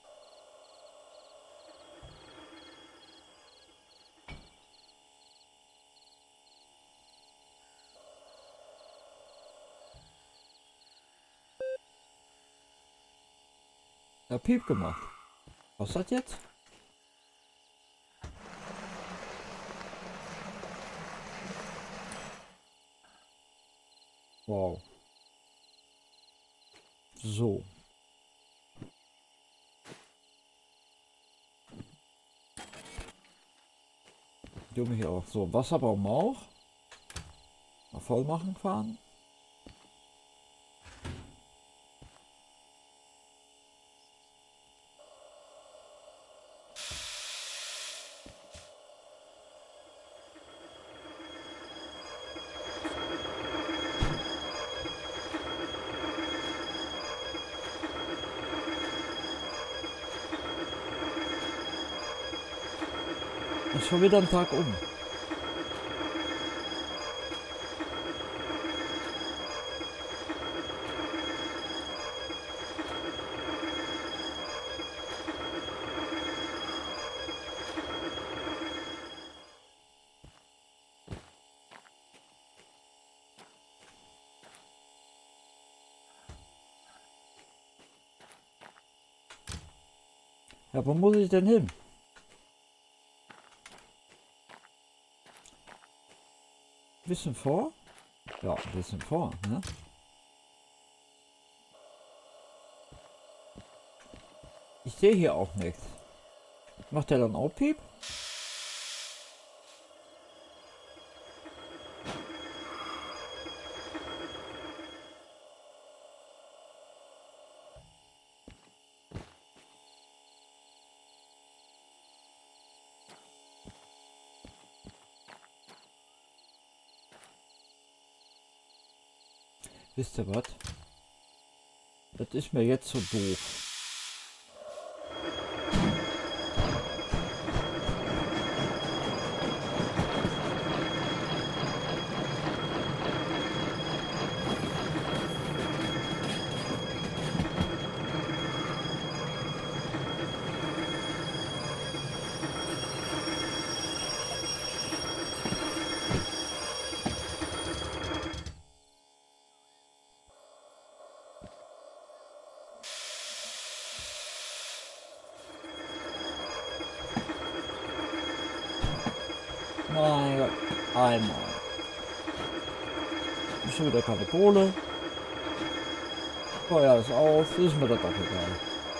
Ja, Piep gemacht. Was ist das jetzt? Wow. So. Du mich auch. So, Wasser brauchen wir auch. Mal voll machen fahren. Ist schon wieder ein Tag um. Ja, wo muss ich denn hin? Bisschen vor? Ja, ein bisschen vor, ne? Ich sehe hier auch nichts. Macht der dann auch Piep? Wisst ihr was? Das ist mir jetzt so doof. Mein Gott. Einmal. Ich schon wieder keine Kohle. Feuer ist aus. Ist mir das auch egal.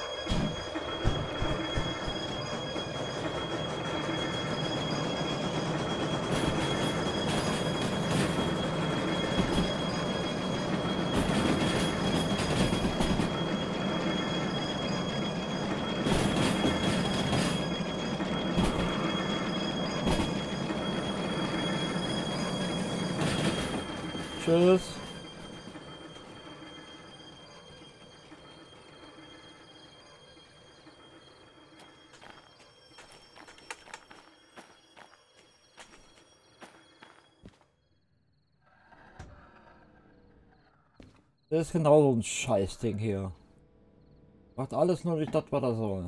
Tschüss. Das ist genau so ein Scheißding hier. Macht alles nur nicht das, was er soll.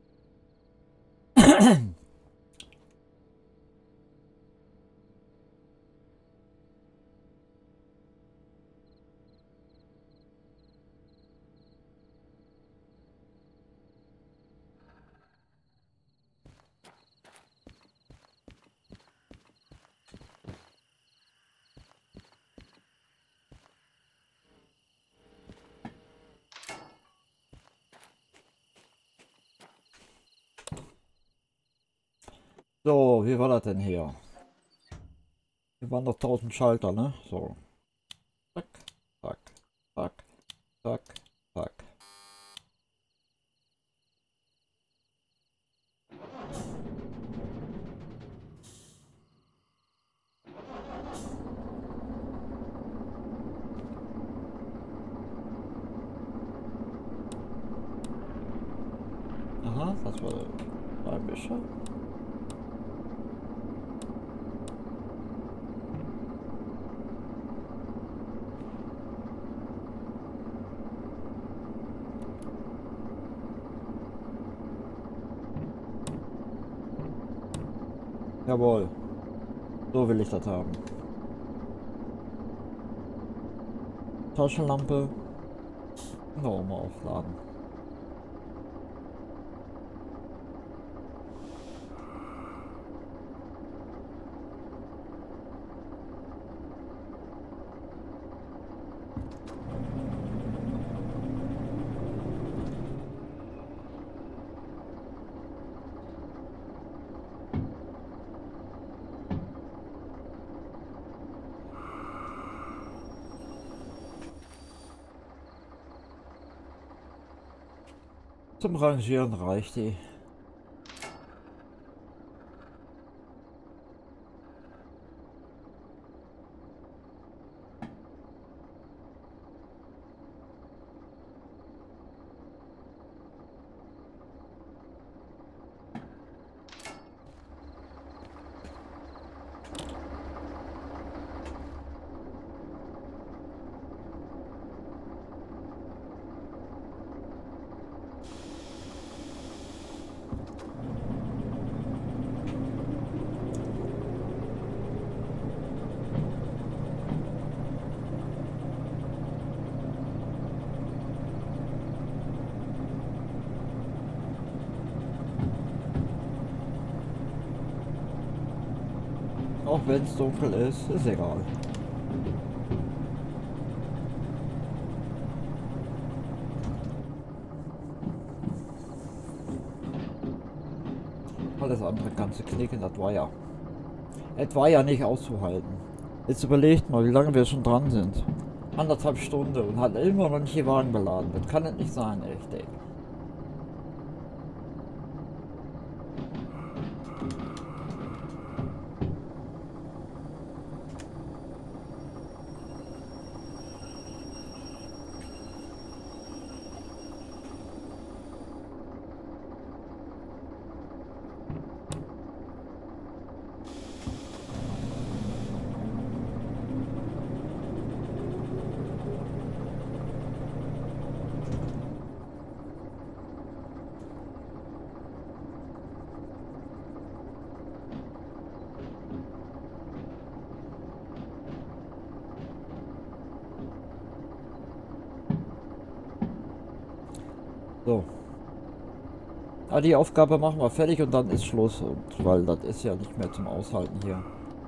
So, wie war das denn hier? Hier waren noch tausend Schalter, ne? So. Zack, zack, zack, zack, zack. Aha, das war ein bisschen. Jawohl. So will ich das haben. Taschenlampe. Noch mal aufladen. Zum Rangieren reicht die. Auch wenn es dunkel ist, ist egal. Alles andere kannst du knicken, das war ja. Es war ja nicht auszuhalten. Jetzt überlegt mal, wie lange wir schon dran sind. Anderthalb Stunden und hat immer noch nicht die Wagen beladen. Das kann es nicht sein, echt, ey. So. Ah, die Aufgabe machen wir fertig und dann ist Schluss. Und, weil das ist ja nicht mehr zum Aushalten hier.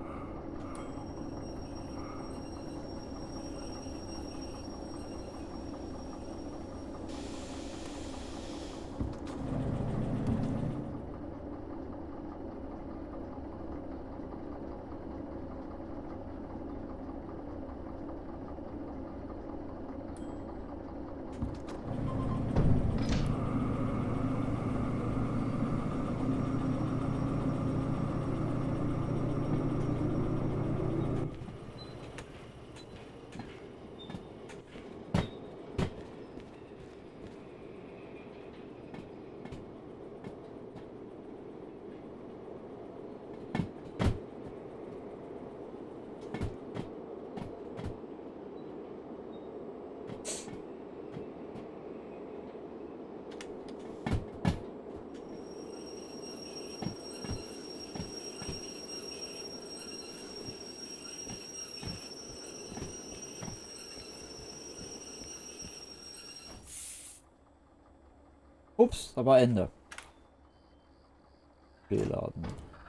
Ups, da war Ende. Beladen.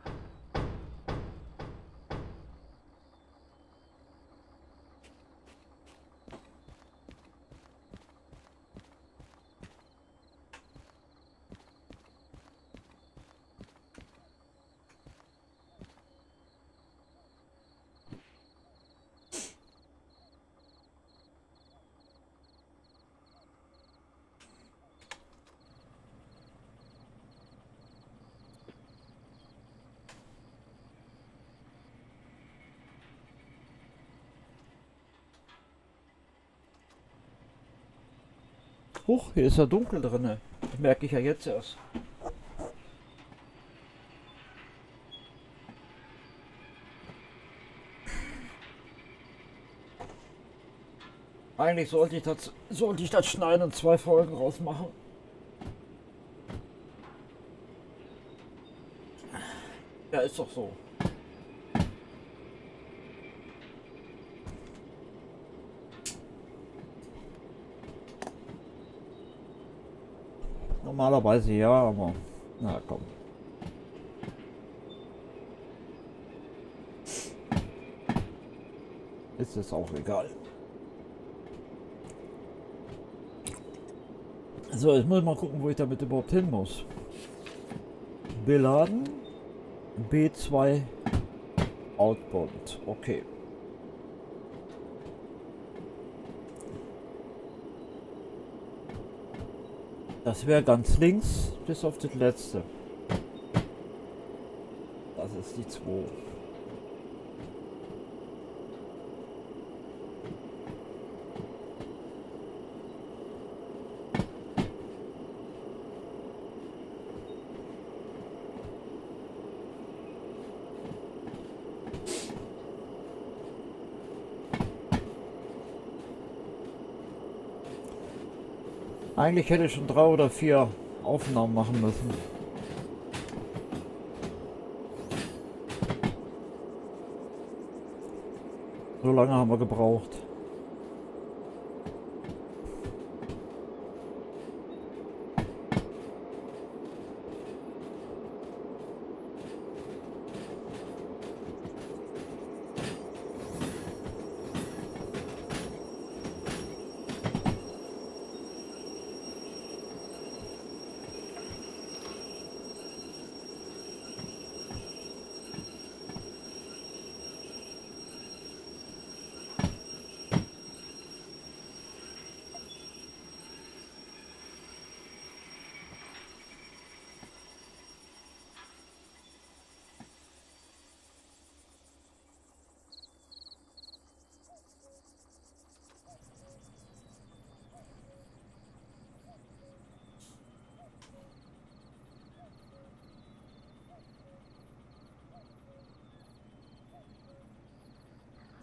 Huch, hier ist ja dunkel drin. Das merke ich ja jetzt erst. Eigentlich sollte ich das, sollte ich das schneiden und zwei Folgen rausmachen. Ja, ist doch so. Normalerweise ja, aber na komm. Ist es auch egal. So, jetzt muss ich mal gucken, wo ich damit überhaupt hin muss. Beladen. B zwei Outbound. Okay. Das wäre ganz links bis auf das letzte. Das ist die zwei. Eigentlich hätte ich schon drei oder vier Aufnahmen machen müssen. So lange haben wir gebraucht.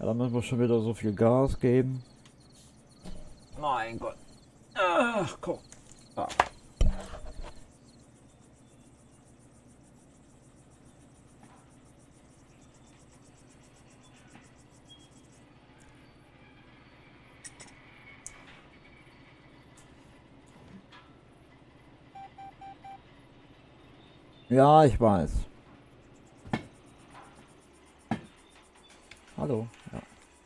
Da müssen wir schon wieder so viel Gas geben. Mein Gott. Ach, guck. Ah. Ja, ich weiß. Hallo. Ja.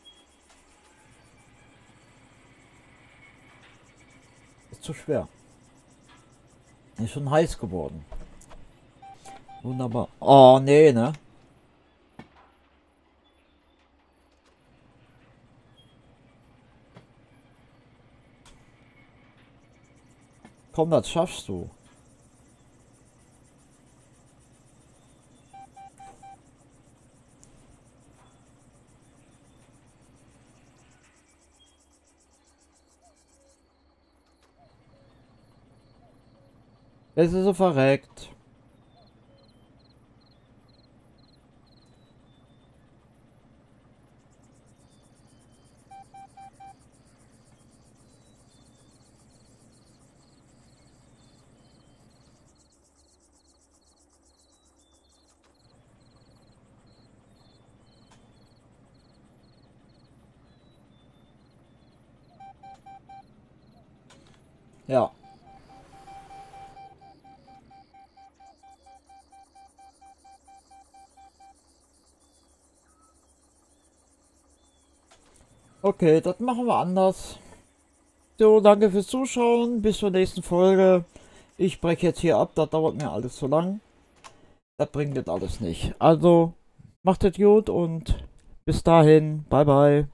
Ist zu schwer. Ist schon heiß geworden. Wunderbar. Oh, nee, ne? Komm, das schaffst du. Es ist so verreckt. Ja. Okay, das machen wir anders. So, danke fürs Zuschauen. Bis zur nächsten Folge. Ich breche jetzt hier ab, das dauert mir alles zu lang. Das bringt jetzt alles nicht. Also, macht es gut und bis dahin. Bye, bye.